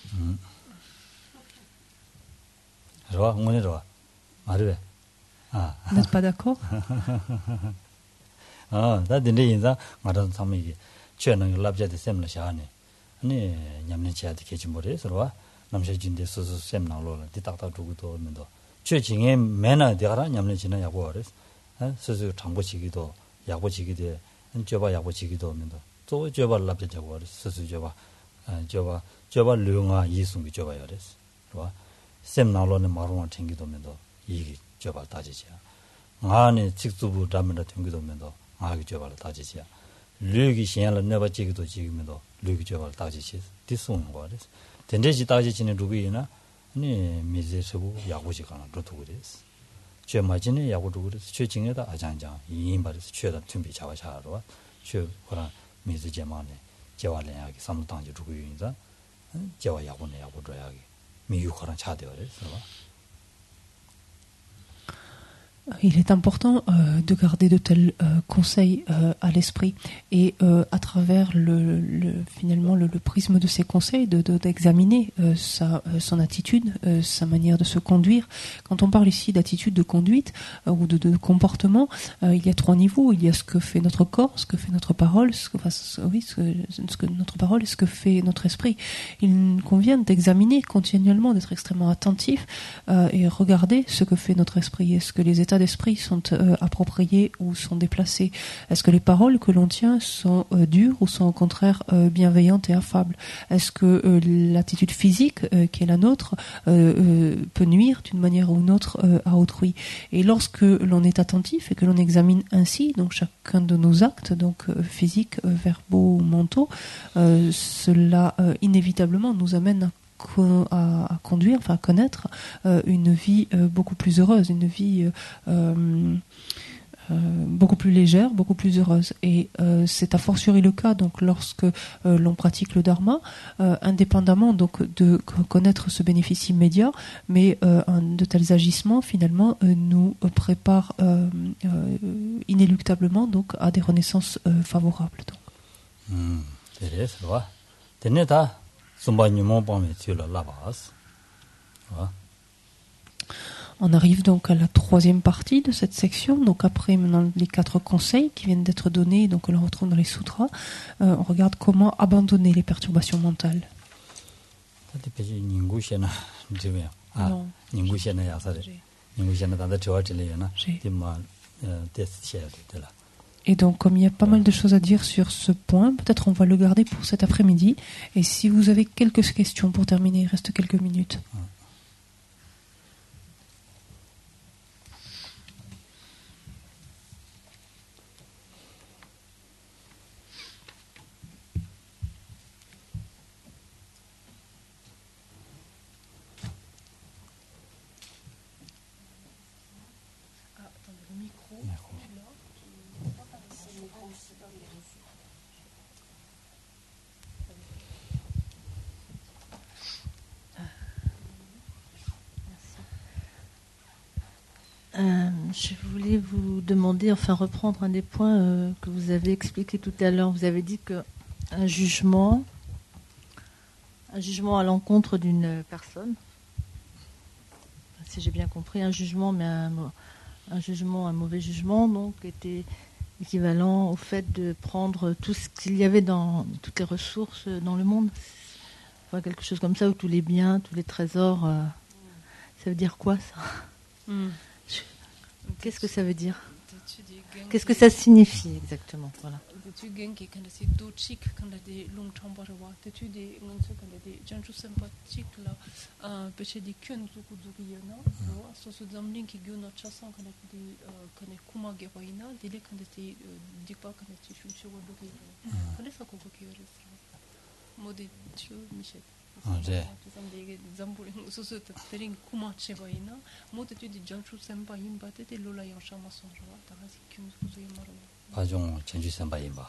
N'êtes pas d'accord? 저바 류가 이송이 저바요 그래서 와 셈나로는 마루만 챙기도면도 이게 저바 따지지 안에 직수부 담면다 챙기도면도 아기 저바를 따지지 류기 신을 내가 지기도 지기면도 류기 저바를 따지지 디송인 거 그래서 된대지 따지지는 누구이나 아니 미제서부 야구지 가나 그것도 그래서 저 마진에 야구도 그래서 최징에다 아장장 이인발에서 최다 준비 잡아자로 최 그런 미제제만에 제와래야기 삼당지 누구인자 제와 야구네 야구줘야기 미유커랑 차대요 그래서 Il est important de garder de tels conseils à l'esprit et à travers finalement le prisme de ces conseils d'examiner son attitude, sa manière de se conduire. Quand on parle ici d'attitude de conduite ou de comportement, il y a trois niveaux. Il y a ce que fait notre corps, ce que fait notre parole, ce que notre parole et ce que fait notre esprit. Il convient d'examiner continuellement, d'être extrêmement attentif et regarder ce que fait notre esprit. Est-ce que les états d'esprit sont appropriés ou sont déplacés? Est-ce que les paroles que l'on tient sont dures ou sont au contraire bienveillantes et affables? Est-ce que l'attitude physique qui est la nôtre peut nuire d'une manière ou d'une autre à autrui? Et lorsque l'on est attentif et que l'on examine ainsi donc chacun de nos actes, donc physiques, verbaux ou mentaux, cela inévitablement nous amène à conduire, enfin à connaître une vie beaucoup plus heureuse, une vie beaucoup plus légère, beaucoup plus heureuse. Et c'est a fortiori le cas donc lorsque l'on pratique le dharma, indépendamment donc de connaître ce bénéfice immédiat, mais de tels agissements finalement nous préparent inéluctablement donc à des renaissances favorables. On arrive donc à la troisième partie de cette section. Donc après maintenant les 4 conseils qui viennent d'être donnés, donc on le retrouve dans les sutras, on regarde comment abandonner les perturbations mentales. 다들 배지 인구시나 되면 아 인구시나 야사래 인구시나 다들 좋아질래나 dimma test là. Et donc, comme il y a pas mal de choses à dire sur ce point, peut-être on va le garder pour cet après-midi. Et si vous avez quelques questions pour terminer, il reste quelques minutes. Je voulais vous demander, enfin reprendre un des points que vous avez expliqué tout à l'heure. Vous avez dit qu'un jugement à l'encontre d'une personne, si j'ai bien compris, un jugement, mais un mauvais jugement, donc était équivalent au fait de prendre tout ce qu'il y avait dans toutes les ressources dans le monde. Enfin, quelque chose comme ça, ou tous les biens, tous les trésors. Ça veut dire quoi, ça Qu'est-ce que ça veut dire? Qu'est-ce que ça signifie exactement? Voilà. 바종 전주 선바인바.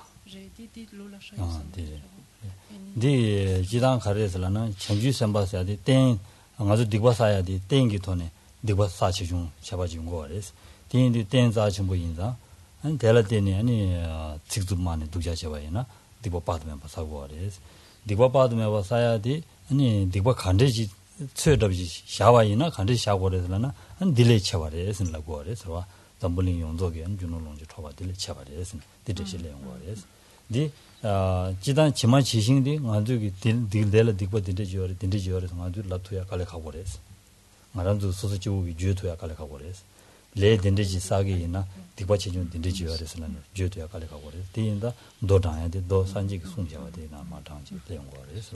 네 지당 가르에서는 전주 선바서야 돼. 땡 아주 디바사야 돼. 땡기 돈에 디바사 지중 잡아준 거 그래서. 땡이 땡자 전부 인자. 한 대라 때니 아니 직접만에 독자 잡아야나. 디바 받으면 바사고 그래서. 디바 받으면 바사야 돼. 아니 디바 간대지 최더지 샤와이나 간대지 샤고 그래서나 한 딜레이 쳐버려서 라고 그래서. 담블링 용도게 안주노롱지 초바들 쳐버려서 디데실레 용거래서. 디 지단 지만 지싱디 아주기 딜델 딕바 디데지어리 딘데지어리서 아주 라투야 갈래 가고래서. 마람도 소소지우기 주토야 갈래 가고래서. 레 딘데지 사게이나 딕바 치준 딘데지어리서는 주토야 갈래 가고래서. 디인다 도당야데 도 산지기 송자와데나 마당지 대용거래서.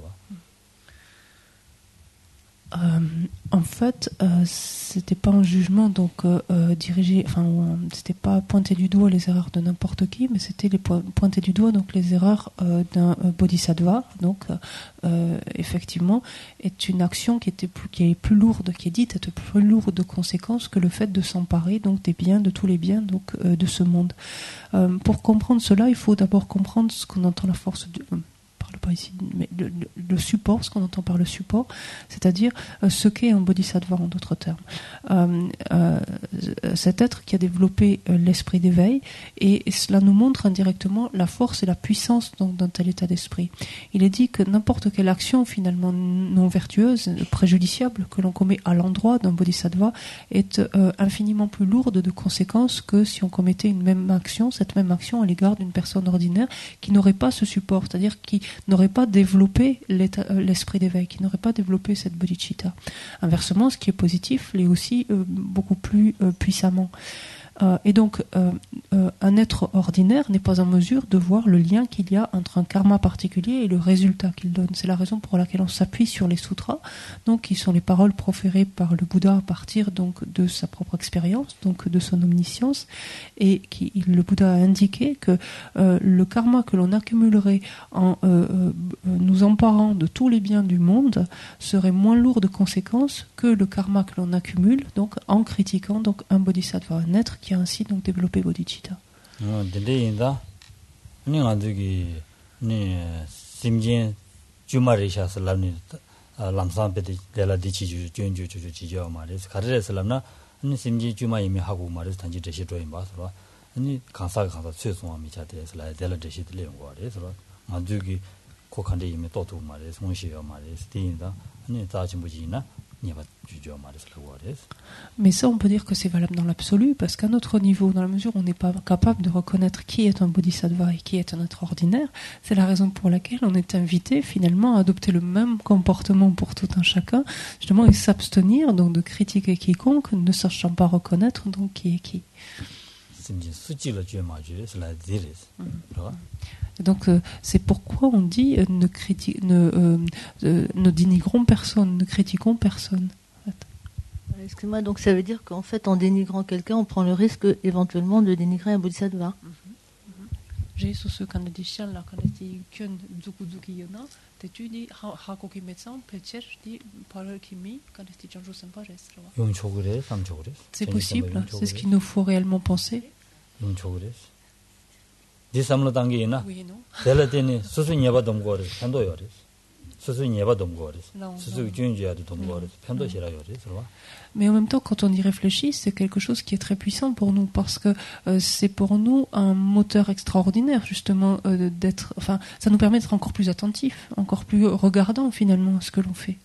En fait, c'était pas un jugement donc dirigé, enfin c'était pas pointer du doigt les erreurs de n'importe qui, mais c'était pointer du doigt donc les erreurs d'un bodhisattva. Donc effectivement, est une action qui est plus lourde, qui est dite être plus lourde de conséquences que le fait de s'emparer donc des biens, de tous les biens donc de ce monde. Pour comprendre cela, il faut d'abord comprendre ce qu'on entend la force du pas ici, mais le support, ce qu'on entend par le support, c'est-à-dire ce qu'est un bodhisattva en d'autres termes. Cet être qui a développé l'esprit d'éveil, et cela nous montre indirectement la force et la puissance donc d'un tel état d'esprit. Il est dit que n'importe quelle action finalement non vertueuse, préjudiciable, que l'on commet à l'endroit d'un bodhisattva est infiniment plus lourde de conséquences que si on commettait cette même action à l'égard d'une personne ordinaire qui n'aurait pas ce support, c'est-à-dire qui n'aurait pas développé l'esprit d'éveil, qui n'aurait pas développé cette bodhicitta. Inversement, ce qui est positif l'est aussi beaucoup plus puissamment. Et donc, un être ordinaire n'est pas en mesure de voir le lien qu'il y a entre un karma particulier et le résultat qu'il donne. C'est la raison pour laquelle on s'appuie sur les sutras, donc qui sont les paroles proférées par le Bouddha à partir donc de sa propre expérience, donc de son omniscience, et le Bouddha a indiqué que le karma que l'on accumulerait en nous emparant de tous les biens du monde serait moins lourd de conséquences que le karma que l'on accumule donc en critiquant donc un bodhisattva, un être qui a ainsi donc développé bodhicitta. 데데인다 니가들기 니 심진 주마리샤슬람니 람산베디 델라디치주 준주주 지죠 말이스 가르레슬람나 니 심진 주마이미 하고 말이스 단지 대시 조인 봐서 아니 강사가 최소한 미자데슬라 델라데시들이 온 거래서 만두기 코칸데 이미 또도 말이스 송시요 말이스 디인다 아니 자진부지나 Mais ça, on peut dire que c'est valable dans l'absolu, parce qu'à notre niveau, dans la mesure où on n'est pas capable de reconnaître qui est un bodhisattva et qui est un être ordinaire, c'est la raison pour laquelle on est invité finalement à adopter le même comportement pour tout un chacun, justement, et s'abstenir donc de critiquer quiconque, ne sachant pas reconnaître donc qui est qui. Et donc c'est pourquoi on dit ne dénigrons personne, ne critiquons personne. Excuse-moi, donc ça veut dire qu'en fait, en dénigrant quelqu'un, on prend le risque éventuellement de dénigrer un bodhisattva. Jesus kan det själva kan det kun duku yona det tu di ha ko kimetsan pecher di par kimi kan det janjo sempa restra. C'est possible, c'est ce qu'il nous faut réellement penser. Di samlo dangiina. Delateni susu nyeba domgore pendo yore. Susu nyeba domgore. Susu junjia de domgore pendo shira yore, Mais en même temps, quand on y réfléchit, c'est quelque chose qui est très puissant pour nous, parce que c'est pour nous un moteur extraordinaire, justement, enfin, ça nous permet d'être encore plus attentifs, encore plus regardants, finalement, à ce que l'on fait.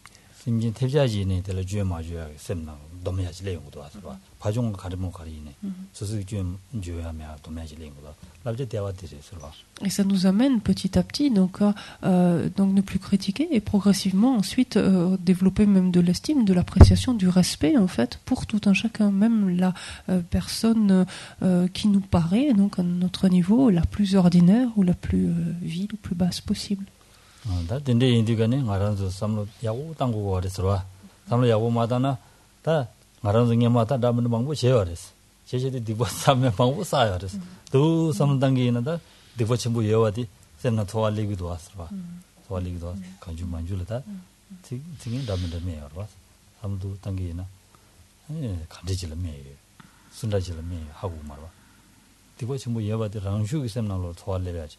Et ça nous amène petit à petit donc ne plus critiquer et progressivement ensuite développer même de l'estime, de l'appréciation, du respect en fait pour tout un chacun, même la personne qui nous paraît donc à notre niveau la plus ordinaire ou la plus vile ou plus basse possible. 다 근데 인디가네 말아서 삼로 야고 당고 그랬어. 삼로 야고 마다나 다 말아서 냐마다 담는 방법 제어했어. 제제도 디고 삼면 방법 쌓아야 그랬어. 또 삼단계에는다 디고 전부 예와디 셈나 도와리기도 왔어. 도와리기도 왔어. 간주 만줄다. 지금 담는 메요. 삼도 단계에나 간지질 메요. 순다질 메요 하고 말아. 디고 전부 예와디 랑슈기 셈나로 도와려야지.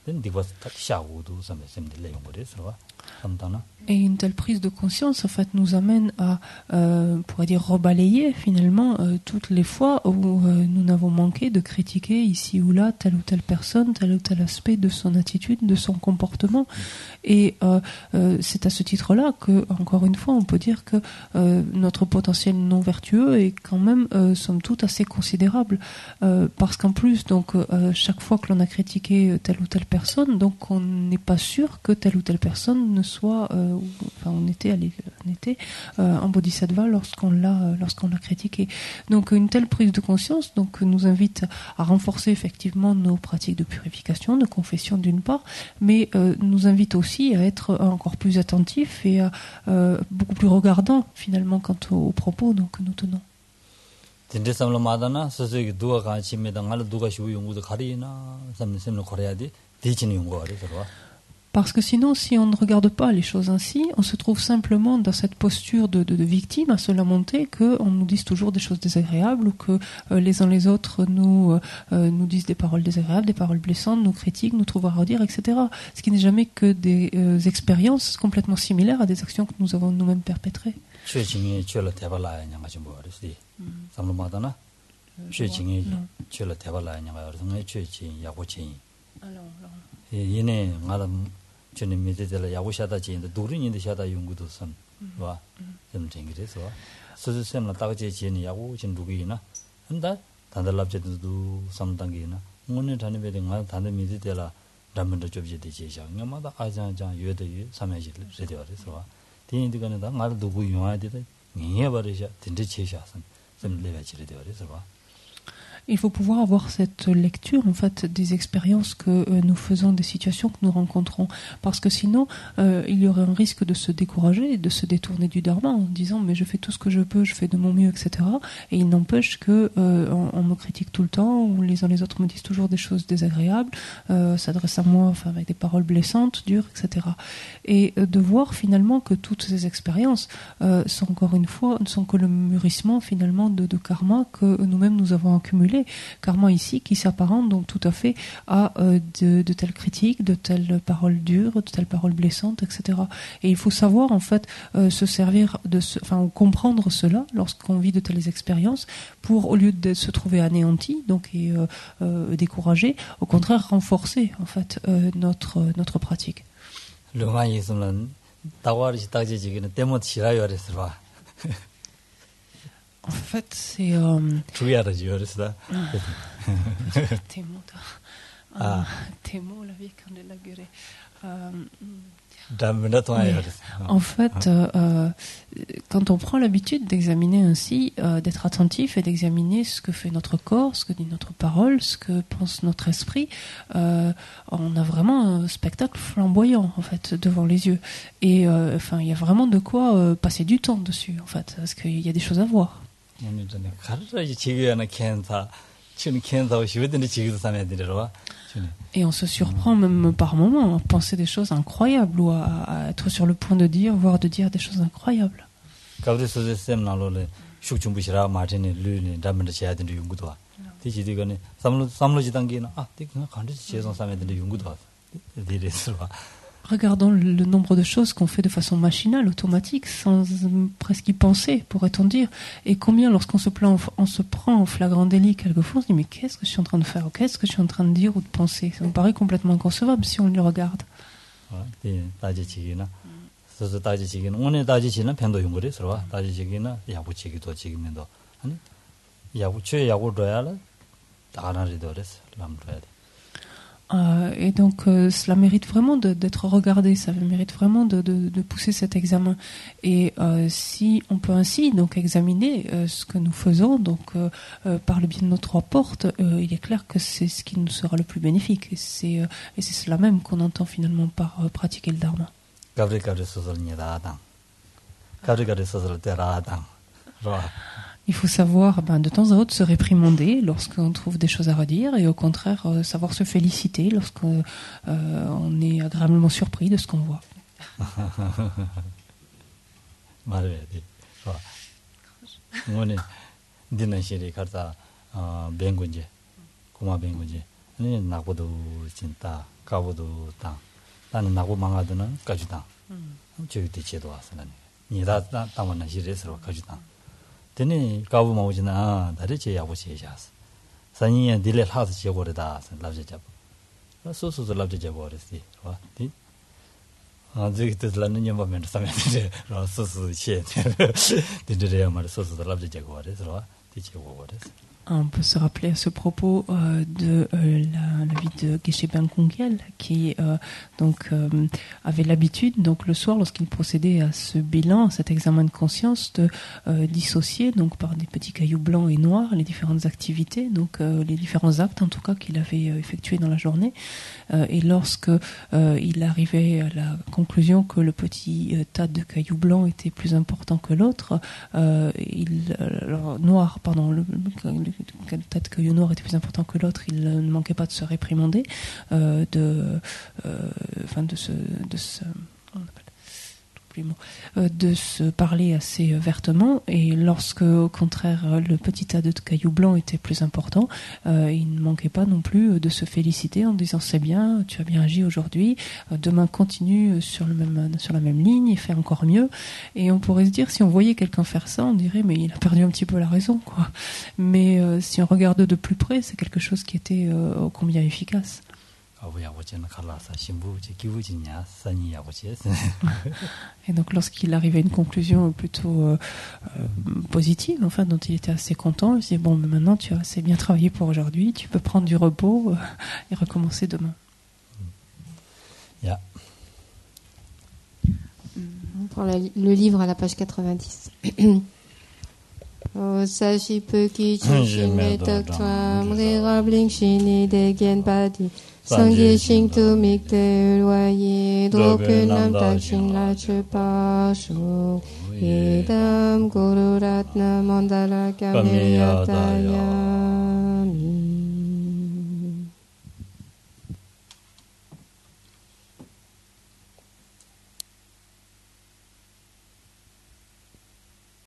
Et une telle prise de conscience, en fait, nous amène à, on pourrait dire, rebalayer finalement toutes les fois où nous n'avons manqué de critiquer ici ou là telle ou telle personne, tel ou tel aspect de son attitude, de son comportement. Et c'est à ce titre-là que, encore une fois, on peut dire que notre potentiel non vertueux est quand même, somme toute, assez considérable, parce qu'en plus, donc, chaque fois que l'on a critiqué telle ou telle personne, donc on n'est pas sûr que telle ou telle personne ne soit, enfin on était un bodhisattva lorsqu'on l'a critiqué. Donc une telle prise de conscience donc nous invite à renforcer effectivement nos pratiques de purification, de confession d'une part, mais nous invite aussi à être encore plus attentifs et beaucoup plus regardants finalement quant aux propos donc, que nous tenons. Parce que sinon, si on ne regarde pas les choses ainsi, on se trouve simplement dans cette posture de victime, à se lamenter, qu'on nous dise toujours des choses désagréables, ou que les uns les autres nous disent des paroles désagréables, des paroles blessantes, nous critiquent, nous trouvent à redire, etc. Ce qui n'est jamais que des expériences complètement similaires à des actions que nous avons nous-mêmes perpétrées. 얘네 나름 저는 미대들 야구샤다 지인데 도르인데 샤다 연구도 선 와. 좀 생기래서 스스sem나 따가지 지인이 야구 진 누구이나 한다 단달랍제도 삼단계나 오늘 다니베데 나 단데 미대들라 담면도 접지 되지 장마다 아자자 여대유 삼야질 레디어서 디인디가는 다 나도 누구 용해야 되다 니해 버리자 딘데 제샤선 좀 레베지레 되어서 봐. Il faut pouvoir avoir cette lecture en fait des expériences que nous faisons, des situations que nous rencontrons, parce que sinon il y aurait un risque de se décourager, de se détourner du dharma en disant mais je fais tout ce que je peux, je fais de mon mieux, etc. Et il n'empêche que on me critique tout le temps, ou les uns les autres me disent toujours des choses désagréables, s'adressent à moi enfin avec des paroles blessantes, dures, etc. Et de voir finalement que toutes ces expériences sont encore une fois ne sont que le mûrissement finalement de karma que nous-mêmes nous avons accumulé. Karma ici qui s'apparente donc tout à fait à de telles critiques, de telles paroles dures, de telles paroles blessantes, etc. Et il faut savoir en fait se servir comprendre cela lorsqu'on vit de telles expériences pour, au lieu de se trouver anéanti donc et découragé, au contraire renforcer en fait notre pratique. En fait, c'est... Temo, la vie Candelagure. En fait, quand on prend l'habitude d'examiner ainsi, d'être attentif et d'examiner ce que fait notre corps, ce que dit notre parole, ce que pense notre esprit, on a vraiment un spectacle flamboyant en fait devant les yeux. Et il y a vraiment de quoi passer du temps dessus en fait, parce qu'il y a des choses à voir. Et on se surprend même par moments à penser des choses incroyables ou à être sur le point de dire, voire de dire des choses incroyables. Regardons le nombre de choses qu'on fait de façon machinale, automatique, sans presque y penser, pourrait-on dire. Et combien, lorsqu'on se prend en flagrant délit, quelquefois, on se dit, mais qu'est-ce que je suis en train de faire, ou qu'est-ce que je suis en train de dire ou de penser? Ça nous paraît complètement inconcevable si on le regarde. Et donc cela mérite vraiment d'être regardé, ça mérite vraiment de pousser cet examen. Et si on peut ainsi donc examiner ce que nous faisons, donc par le biais de nos trois portes, il est clair que c'est ce qui nous sera le plus bénéfique. Et c'est cela même qu'on entend finalement par pratiquer le dharma. Il faut savoir de temps à autre se réprimander lorsqu'on trouve des choses à redire et au contraire savoir se féliciter lorsqu'on est agréablement surpris de ce qu'on voit. Tene kabu maujina dariche yabu cheshas. Saniya dile has chegore da labje jab. So labje jab oresti, wa. Ti. Zigit la ninya moment samete ra so che. Didere amar so labje jab oresti, wa. Ti chego oresti. On peut se rappeler à ce propos de la vie de Geshe Ben Kyel qui avait l'habitude, donc le soir, lorsqu'il procédait à ce bilan, à cet examen de conscience, de dissocier donc par des petits cailloux blancs et noirs les différentes activités, donc les différents actes en tout cas qu'il avait effectués dans la journée. Et lorsque il arrivait à la conclusion que le petit tas de cailloux blancs était plus important que l'autre, le tas de cailloux noirs était plus important que l'autre, il ne manquait pas de se réprimander, de se parler assez vertement, et lorsque au contraire le petit tas de cailloux blancs était plus important, il ne manquait pas non plus de se féliciter en disant c'est bien, tu as bien agi aujourd'hui, demain continue sur la même ligne et fais encore mieux. Et on pourrait se dire, si on voyait quelqu'un faire ça, on dirait mais il a perdu un petit peu la raison, quoi. Mais si on regarde de plus près, c'est quelque chose qui était ô combien efficace. Et donc lorsqu'il arrivait à une conclusion plutôt positive, enfin, dont il était assez content, il se dit bon, mais maintenant tu as assez bien travaillé pour aujourd'hui, tu peux prendre du repos et recommencer demain. Yeah. On prend le livre à la page 90. Sashi Peki Chishime Tokwa Mrira Blink Shini Degen Badi Sangye Shing Tu Mikte Ulwaye Droke Nam Tak Shing La Chepa Shu Idam Guru Ratna Mandala Kameyatayami.